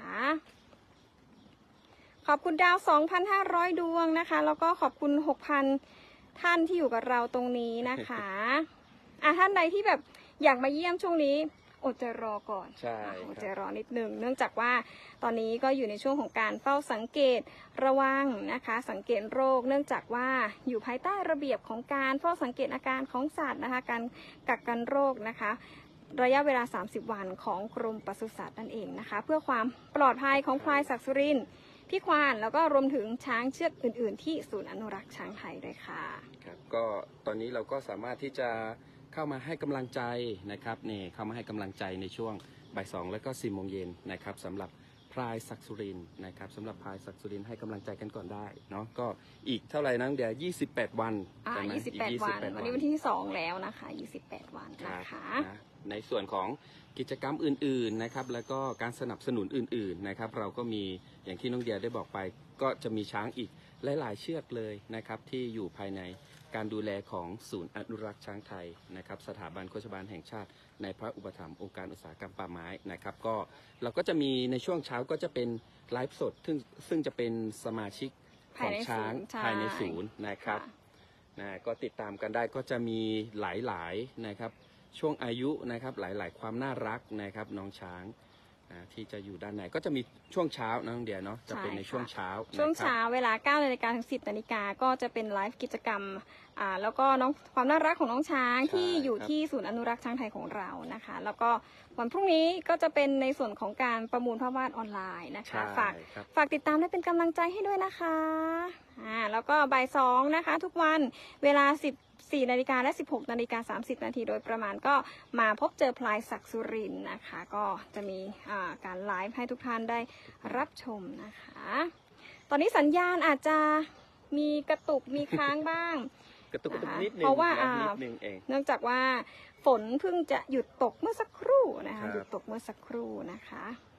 ขอบคุณดาว สองพันห้าร้อย ดวงนะคะแล้วก็ขอบคุณ หกพัน ท่านที่อยู่กับเราตรงนี้นะคะอ่ะท่านใดที่แบบอยากมาเยี่ยมช่วงนี้อดใจรอก่อนใช่อดใจรอนิดนึงเนื่องจากว่าตอนนี้ก็อยู่ในช่วงของการเฝ้าสังเกตระวังนะคะสังเกตโรคเนื่องจากว่าอยู่ภายใต้ระเบียบของการเฝ้าสังเกตอาการของสัตว์นะคะการกักกันโรคนะคะระยะเวลาสามสิบวันของกรมปศุสัตว์นั่นเองนะคะเพื่อความปลอดภัยของพลายศักดิ์สุรินทร์พี่ควานแล้วก็รวมถึงช้างเชือกอื่นๆที่ศูนย์อนุรักษ์ช้างไทยด้วยค่ะครับก็ตอนนี้เราก็สามารถที่จะเข้ามาให้กำลังใจนะครับนี่เข้ามาให้กำลังใจในช่วงบ่ายสองแล้วก็สี่โมงเย็นนะครับสำหรับพลายศักดิ์สุรินทร์นะครับสำหรับพลายศักดิ์สุรินทร์ให้กำลังใจกันก่อนได้เนาะก็อีกเท่าไหร่นะเดี๋ยวยี่สิบแปดวันอ่ายี่สิบแปดวันวันนี้วันที่สองแล้วนะคะยี่สิบแปดวันนะคะในส่วนของกิจกรรมอื่นๆนะครับแล้วก็การสนับสนุนอื่นๆนะครับเราก็มีอย่างที่น้องเดียได้บอกไปก็จะมีช้างอีกหลายๆเชือกเลยนะครับที่อยู่ภายในการดูแลของศูนย์อนุรักษ์ช้างไทยนะครับสถาบันโฆษบาลแห่งชาติในพระอุปถัมภ์องค์การอุตสาหกรรมป่าไม้นะครับก็เราก็จะมีในช่วงเช้าก็จะเป็นไลฟ์สดซึ่งซึ่งจะเป็นสมาชิกของช้างภายในศูนย์นะครับนะก็ติดตามกันได้ก็จะมีหลายๆนะครับช่วงอายุนะครับหลายๆความน่ารักนะครับน้องช้างที่จะอยู่ด้านในก็จะมีช่วงเช้าน้องเดียเนาะจะเป็นในช่วงเช้าช่วงเช้าเวลาเก้านาฬิกาถึงสิบนาฬิกาก็จะเป็นไลฟ์กิจกรรมอ่าแล้วก็น้องความน่ารักของน้องช้างที่อยู่ที่ศูนย์อนุรักษ์ช้างไทยของเรานะคะแล้วก็วันพรุ่งนี้ก็จะเป็นในส่วนของการประมูลภาพวาดออนไลน์นะคะฝากฝากติดตามและเป็นกำลังใจให้ด้วยนะคะอ่าแล้วก็บ่ายสองนะคะทุกวันเวลาสิบสี่นาฬิกาและสิบหกนาฬิกาสามสิบนาทีโดยประมาณก็มาพบเจอพลายศักดิ์สุรินทร์นะคะก็จะมีการไลฟ์ให้ทุกท่านได้รับชมนะคะตอนนี้สัญญาณอาจจะมีกระตุกมีค้างบ้างกระตุกกระตุกนิดนึงเพราะว่าเนื่องจากว่าฝนเพิ่งจะหยุดตกเมื่อสักครู่นะคะหยุดตกเมื่อสักครู่นะคะ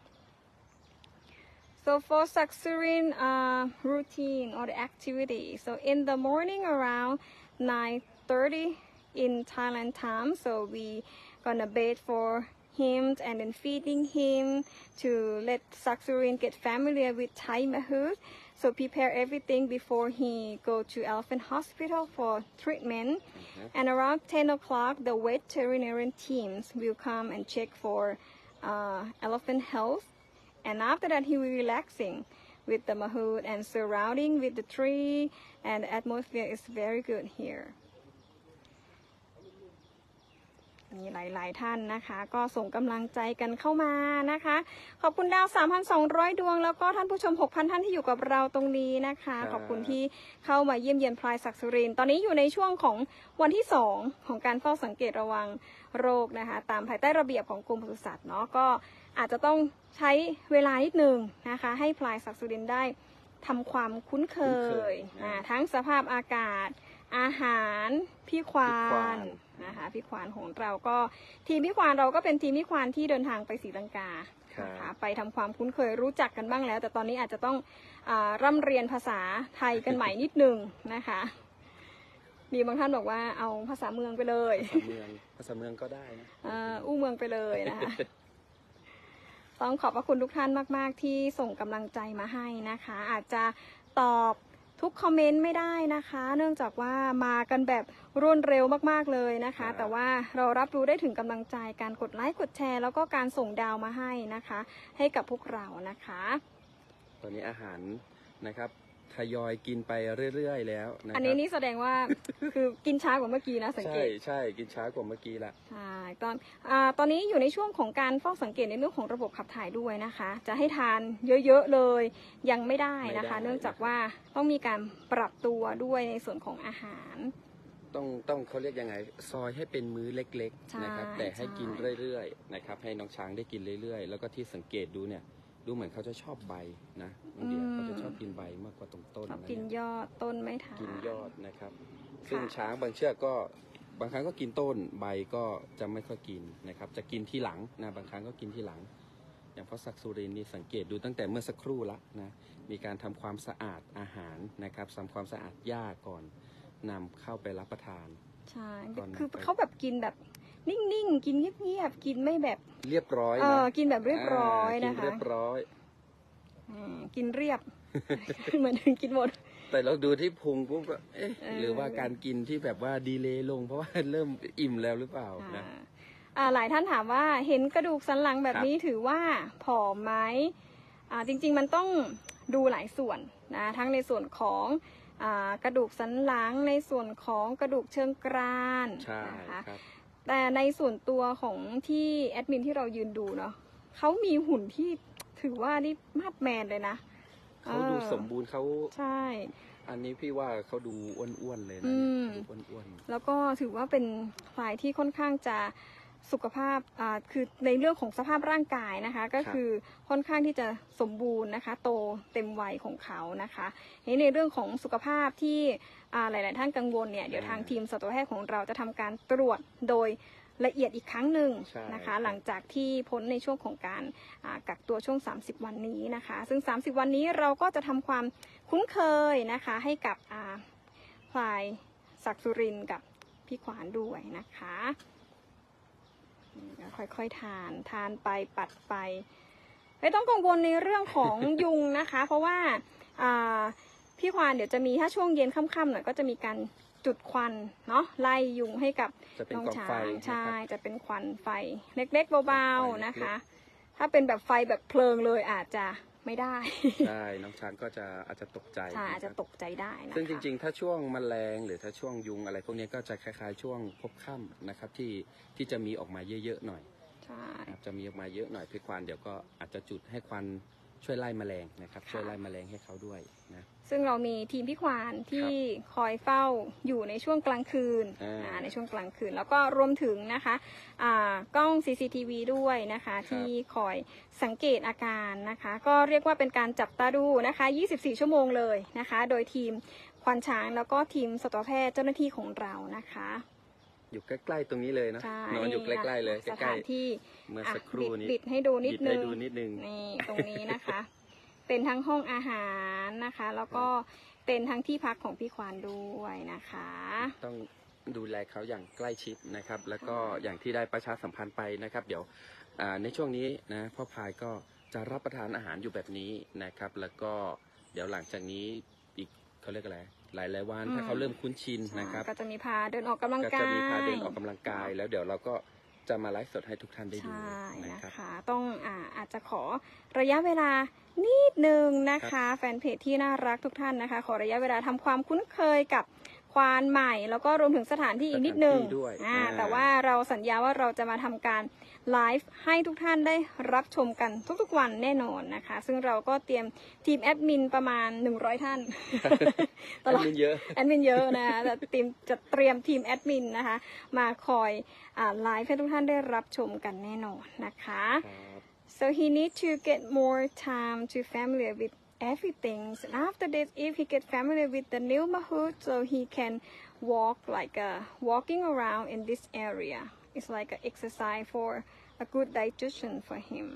So for Saksurin uh, routine or the activity, so in the morning around nine thirty in Thailand time, so we gonna bathe for him and then feeding him to let Saksurin get familiar with Thai mahout. So prepare everything before he go to Elephant Hospital for treatment. Mm-hmm. And around ten o'clock, the veterinarian teams will come and check for uh, elephant health, and after that he will relaxing with the mahout and surrounding with the tree, and the atmosphere is very good here. มีหลายๆท่านนะคะก็ส่งกำลังใจกันเข้ามานะคะขอบคุณดาว สามพันสองร้อย ดวงแล้วก็ท่านผู้ชม หกพัน ท่านที่อยู่กับเราตรงนี้นะคะขอบคุณที่เข้ามาเยี่ยมเยียนพลายศักดิ์สุรินทร์ตอนนี้อยู่ในช่วงของวันที่สองของการเฝ้าสังเกตระวังโรคนะคะตามภายใต้ระเบียบของกรมปศุสัตว์เนาะก็อาจจะต้องใช้เวลานิดนึงนะคะให้พลายศักดิ์สุรินทร์ได้ทำความคุ้นเคยทั้งสภาพอากาศอาหารพี่ควานนะคะพี่ควานของเราก็ทีมพี่ควานเราก็เป็นทีมพี่ควานที่เดินทางไปศรีลังกานะคะไปทำความคุ้นเคยรู้จักกันบ้างแล้วแต่ตอนนี้อาจจะต้องอ่าร่ำเรียนภาษาไทยกันใหม่นิดนึงนะคะมีบางท่านบอกว่าเอาภาษาเมืองไปเลยภาษาเมืองภาษาเมืองก็ได้นะอู้เมืองไปเลยนะคะต้องขอบพระคุณทุกท่านมากๆที่ส่งกำลังใจมาให้นะคะอาจจะตอบทุกคอมเมนต์ไม่ได้นะคะเนื่องจากว่ามากันแบบรวดเร็วมากๆเลยนะคะแต่ว่าเรารับรู้ได้ถึงกำลังใจการกดไลค์กดแชร์แล้วก็การส่งดาวมาให้นะคะให้กับพวกเรานะคะตอนนี้อาหารนะครับทยอยกินไปเรื่อยๆแล้วนะครับอันนี้นี่แสดงว่า คือกินช้ากว่าเมื่อกี้นะสังเกตใช่ใช่กินช้ากว่าเมื่อกี้ละใช่ตอนอ่าตอนนี้อยู่ในช่วงของการเฝ้าสังเกตในเรื่องของระบบขับถ่ายด้วยนะคะจะให้ทานเยอะๆเลยยังไม่ได้นะคะเนื่องจากว่าต้องมีการปรับตัวด้วยในส่วนของอาหารต้องต้องเขาเรียกยังไงซอยให้เป็นมื้อเล็กๆนะครับแต่ให้กินเรื่อยๆนะครับให้น้องช้างได้กินเรื่อยๆแล้วก็ที่สังเกตดูเนี่ยดูเหมือนเขาจะชอบใบนะบางทีเขาจะชอบกินใบมากกว่าตรงต้นกินยอดต้นไม่ทานกินยอดนะครับซึ่งช้างบางเชือกก็บางครั้งก็กินต้นใบก็จะไม่ค่อยกินนะครับจะกินที่หลังนะบางครั้งก็กินที่หลังอย่างพระศักดิ์สุรินทร์นี่สังเกตดูตั้งแต่เมื่อสักครู่ละนะมีการทำความสะอาดอาหารนะครับทำความสะอาดหญ้าก่อนนำเข้าไปรับประทานใช่คือเขาแบบกินแบบนิ่งๆกินเงียบๆกินไม่แบบเรียบร้อยนะกินแบบเรียบร้อยนะคะเรียบร้อยกินเรียบเหมือนกินหมดแต่เราดูที่พุงปุ๊บเอ๊ะหรือว่าการกินที่แบบว่าดีเลย์ลงเพราะว่าเริ่มอิ่มแล้วหรือเปล่านะหลายท่านถามว่าเห็นกระดูกสันหลังแบบนี้ถือว่าผอมไหมจริงๆมันต้องดูหลายส่วนนะทั้งในส่วนของกระดูกสันหลังในส่วนของกระดูกเชิงกรานนะคะแต่ในส่วนตัวของที่แอดมินที่เรายืนดูเนาะเขามีหุ่นที่ถือว่านี่มาดแมนเลยนะเขาดูสมบูรณ์เขาใช่อันนี้พี่ว่าเขาดูอ้วนๆเลยนะอ้วนๆแล้วก็ถือว่าเป็นฝ่ายที่ค่อนข้างจะสุขภาพอ่าคือในเรื่องของสภาพร่างกายนะคะก็คือค่อนข้างที่จะสมบูรณ์นะคะโตเต็มวัยของเขานะคะในเรื่องของสุขภาพที่อ่าหลายๆท่านกังวลเนี่ยเดี๋ยวทางทีมสัตวแพทย์ของเราจะทำการตรวจโดยละเอียดอีกครั้งหนึ่งนะคะหลังจากที่พ้นในช่วงของการกักตัวช่วงสามสิบวันนี้นะคะซึ่งสามสิบวันนี้เราก็จะทำความคุ้นเคยนะคะให้กับพลายศักดิ์สุรินทร์กับพี่ขวานด้วยนะคะค่อยๆทานทานไปปัดไปไม่ต้องกังวลในเรื่องของยุงนะคะเพราะว่าพี่ควานเดี๋ยวจะมีถ้าช่วงเย็นค่ำๆหน่อยก็จะมีการจุดควันเนาะไล่ยุงให้กับน้องช้างใช่จะเป็นควันไฟเล็กๆเบาๆนะคะถ้าเป็นแบบไฟแบบเพลิงเลยอาจจะไม่ได้ใช่น้องช้างก็จะอาจจะตกใจใช่อาจจะตกใจได้นะซึ่งจริงๆถ้าช่วงแมลงหรือถ้าช่วงยุงอะไรพวกนี้ก็จะคล้ายๆช่วงพบค่ำนะครับที่ที่จะมีออกมาเยอะๆหน่อยใช่จะมีออกมาเยอะหน่อยพี่ควานเดี๋ยวก็อาจจะจุดให้ควันช่วยไล่แมลงนะครับช่วยไล่แมลงให้เขาด้วยนะซึ่งเรามีทีมพี่ควานที่คอยเฝ้าอยู่ในช่วงกลางคืนในช่วงกลางคืนแล้วก็รวมถึงนะคะกล้อง ซี ซี ที วี ด้วยนะคะที่คอยสังเกตอาการนะคะก็เรียกว่าเป็นการจับตาดูนะคะยี่สิบสี่ชั่วโมงเลยนะคะโดยทีมควานช้างแล้วก็ทีมสัตวแพทย์เจ้าหน้าที่ของเรานะคะอยู่ใกล้ๆตรงนี้เลยนะนอนอยู่ใกล้ๆเลยสถานที่เมื่อสักครู่นี้บิดให้ดูนิดนึงนี่ตรงนี้นะคะเป็นทั้งห้องอาหารนะคะแล้วก็เป็นทั้งที่พักของพี่ควานด้วยนะคะต้องดูแลเขาอย่างใกล้ชิดนะครับแล้วก็อย่างที่ได้ประชาสัมพันธ์ไปนะครับเดี๋ยวในช่วงนี้นะพ่อพายก็จะรับประทานอาหารอยู่แบบนี้นะครับแล้วก็เดี๋ยวหลังจากนี้อีกเขาเรียกอะไรหลายหลายวันถ้าเขาเริ่มคุ้นชินนะครับก็จะมีพาเดินออกกำลังกายก็จะมีพาเดินออกกำลังกายแล้วเดี๋ยวเราก็จะมาไลฟ์สดให้ทุกท่านได้ดูใช่นะนะครับคะต้องอ่าอาจจะขอระยะเวลานิดนึงนะคะแฟนเพจที่น่ารักทุกท่านนะคะขอระยะเวลาทำความคุ้นเคยกับควานใหม่แล้วก็รวมถึงสถานที่อีกนิดนึงสถานที่ด้วยอ่าอ่าแต่ว่าเราสัญญาว่าเราจะมาทำการไลฟ์ให้ทุกท่านได้รับชมกันทุกๆวันแน่นอนนะคะซึ่งเราก็เตรียมทีมแอดมินประมาณหนึ่งร้อยท่านแอดมินเยอะแอดมินเยอะนะคะแต่ทีมจะเตรียมทีมแอดมินนะคะมาคอยอ่าไลฟ์ให้ทุกท่านได้รับชมกันแน่นอนนะคะครับ so he need to get more time to familiar with everything and after this if he get familiar with the neighborhood so he can walk like a walking around in this area it's like an exercise for a good digestion for him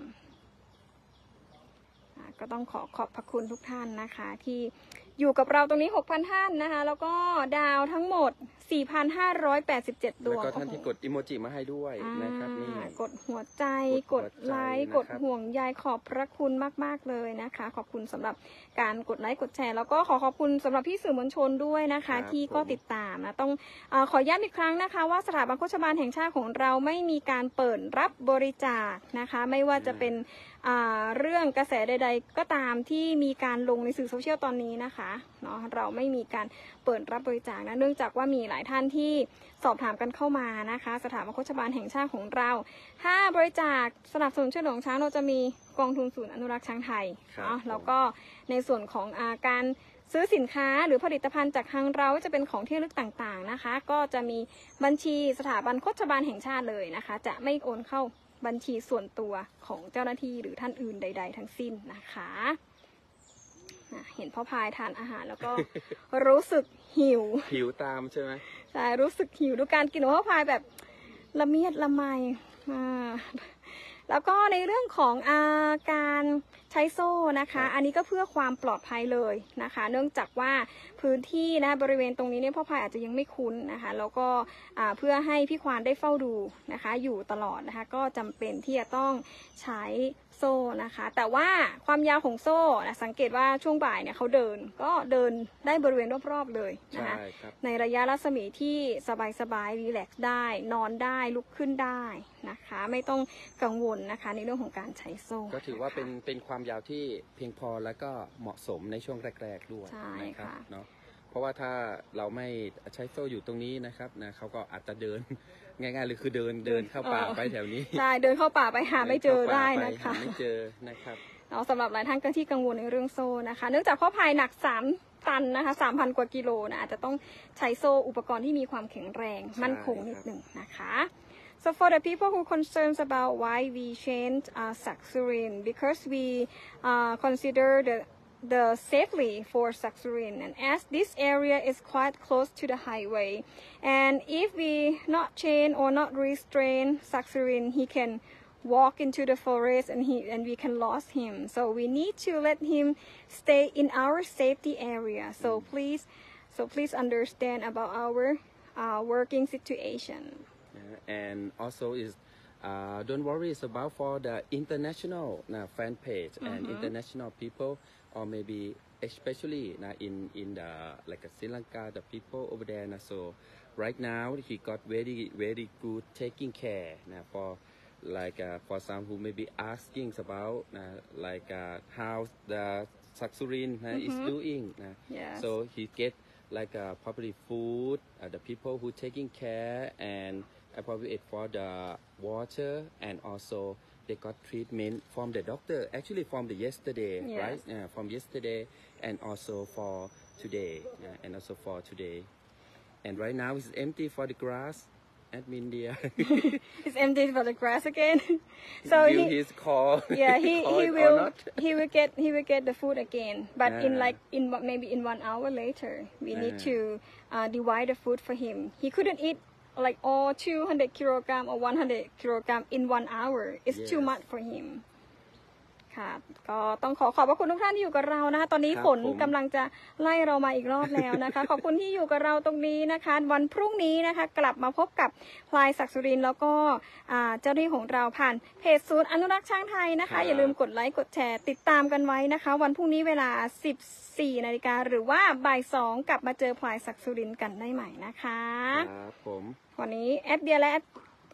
อ่าก็ต้องขอขอบพระคุณทุกท่านนะคะที่อยู่กับเราตรงนี้ หกพัน ท่านนะคะแล้วก็ดาวทั้งหมด สี่พันห้าร้อยแปดสิบเจ็ด ดแล้ววงก็ท่านที่โอ้โหกดอิโมจิมาให้ด้วยนะครับนี่อ่ากดหัวใจกกดดหัวใจไลค์นะครับกดห่วงใยขอบพระคุณมากๆเลยนะคะ ขอบคุณสำหรับการกดไลค์กดแชร์แล้วก็ขอขอบคุณสำหรับพี่สื่อมวลชนด้วยนะคะ ที่ก็ติดตามนะต้องเออขอย้ำอีกครั้งนะคะว่าสถาบันโฆษบาลแห่งชาติของเราไม่มีการเปิดรับบริจาคนะคะ ไม่ว่าจะเป็นอ่าเรื่องกระแสใด ๆ ก็ตามที่มีการลงในสื่อโซเชียลตอนนี้นะคะเนาะเราไม่มีการเปิดรับบริจาคนะเนื่องจากว่ามีหลายท่านที่สอบถามกันเข้ามานะคะ สถาบันโฆษบาลแห่งชาติของเรา ถ้าบริจาคสนับสนุนช่วยเหลือช้างเราจะมีกองทุนศูนย์อนุรักษ์ช้างไทยครับเนาะผมแล้วก็ในส่วนของอาการซื้อสินค้าหรือผลิตภัณฑ์จากทางเราจะเป็นของที่ระลึกต่างๆนะคะ ก็จะมีบัญชีสถาบันโฆษบาลแห่งชาติเลยนะคะ จะไม่โอนเข้าบัญชีส่วนตัวของเจ้าหน้าที่หรือท่านอื่นใด ๆ ทั้งสิ้นนะคะอ่ะเห็นพ่อพายทานอาหารแล้วก็ รู้สึกหิวหิวตามใช่ไหมใช่รู้สึกหิวดูการกินของพ่อพายแบบละเมียดละไมอ่าแล้วก็ในเรื่องของอาการใช้โซ่นะคะ อันนี้ก็เพื่อความปลอดภัยเลยนะคะ เนื่องจากว่าพื้นที่นะบริเวณตรงนี้เนี่ยพ่อพายอาจจะยังไม่คุ้นนะคะ แล้วก็อ่าเพื่อให้พี่ควานได้เฝ้าดูนะคะ อยู่ตลอดนะคะ ก็จำเป็นที่จะต้องใช้โซ่นะคะ แต่ว่าความยาวของโซ่นะสังเกตว่าช่วงบ่ายเนี่ยเขาเดินก็เดินได้บริเวณรอบๆเลยนะใช่คะครับในระยะรัศมีที่สบายๆรีแลกซ์ได้ นอนได้ลุกขึ้นได้นะคะ ไม่ต้องกังวลนะคะในเรื่องของการใช้โซ่ก็ถือว่าเป็นนะคะเป็นความยาวที่เพียงพอและก็เหมาะสมในช่วงแรก ๆ ด้วยใช่นะครับค่ะเนาะเพราะว่าถ้าเราไม่ใช้โซ่อยู่ตรงนี้นะครับนะเขาก็อาจจะเดิน ง่ายๆเลยคือเดินเดินเข้าป่าไปแถวนี้ใช่เดินเข้าป่าไปหาไม่เจอได้เดินะเข้าป่าคะไปหาไม่เจอนะครับเนาะสำหรับหลายท่านก็ที่กังวลในเรื่องโซ่นะคะ เนื่องจากพ่อพายหนักสามตันนะคะสามพันกว่ากิโลนะอาจจะต้องใช้โซ่อุปกรณ์ที่มีความแข็งแรงใช่มั่นคงครับนิดหนึ่งนะคะ So for the people who concerns about why we change uh, Saxurin because we uh, consider the the safely for Saxurin and as this area is quite close to the highway and if we not change or not restrain Saxurin he can walk into the forest and he and we can lose him so we need to let him stay in our safety area so please so please understand about our uh, working situation Yeah, and also is uh, don't worry it's about for the international uh, fan page and international people or maybe especially uh, in in the like uh, Sri Lanka the people over there uh, so right now he got very very good taking care uh, for like uh, for some who may be asking about uh, like uh, how the Saxurin uh, is doing uh, yes so he get like uh, probably food uh, the people who taking care and appropriate for the water and also they got treatment from the doctor actually from the yesterday Yes. right uh, from yesterday and also for today uh, and also for today and right now it's empty for the grass admin dear it's empty for the grass again so will he his call yeah he call he it or will not? he will get he will get the food again but in Ah. like in what maybe in one hour later we need Ah. to uh, divide the food for him he couldn't eat like all two hundred kilogram or one hundred kilogram in one hour it's too Yes. much for him ค่ะก็ต้องขอขอบพระคุณทุกท่านที่อยู่กับเรานะคะตอนนี้ครับฝนผมกำลังจะไล่เรามาอีกรอบแล้วนะคะ ขอบคุณที่อยู่กับเราตรงนี้นะคะ วันพรุ่งนี้นะคะ กลับมาพบกับพลายศักดิ์สุรินทร์แล้วก็อ่าเจ้าหน้าที่ของเราผ่านเพจศูนย์อนุรักษ์ช้างไทยนะครัคะบอย่าลืมกดไลค์กดแชร์ติดตามกันไว้นะคะ วันพรุ่งนี้เวลาสิบสี่นาฬิกาหรือว่าบ่ายสองกลับมาเจอพลายศักดิ์สุรินทร์กันได้ใหม่นะคะครับผมวันนี้แอดเดียและแอด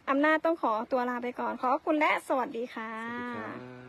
อำนาจต้องขอตัวลาไปก่อน ขอบคุณและสวัสดีค่ะสวัสดีครับ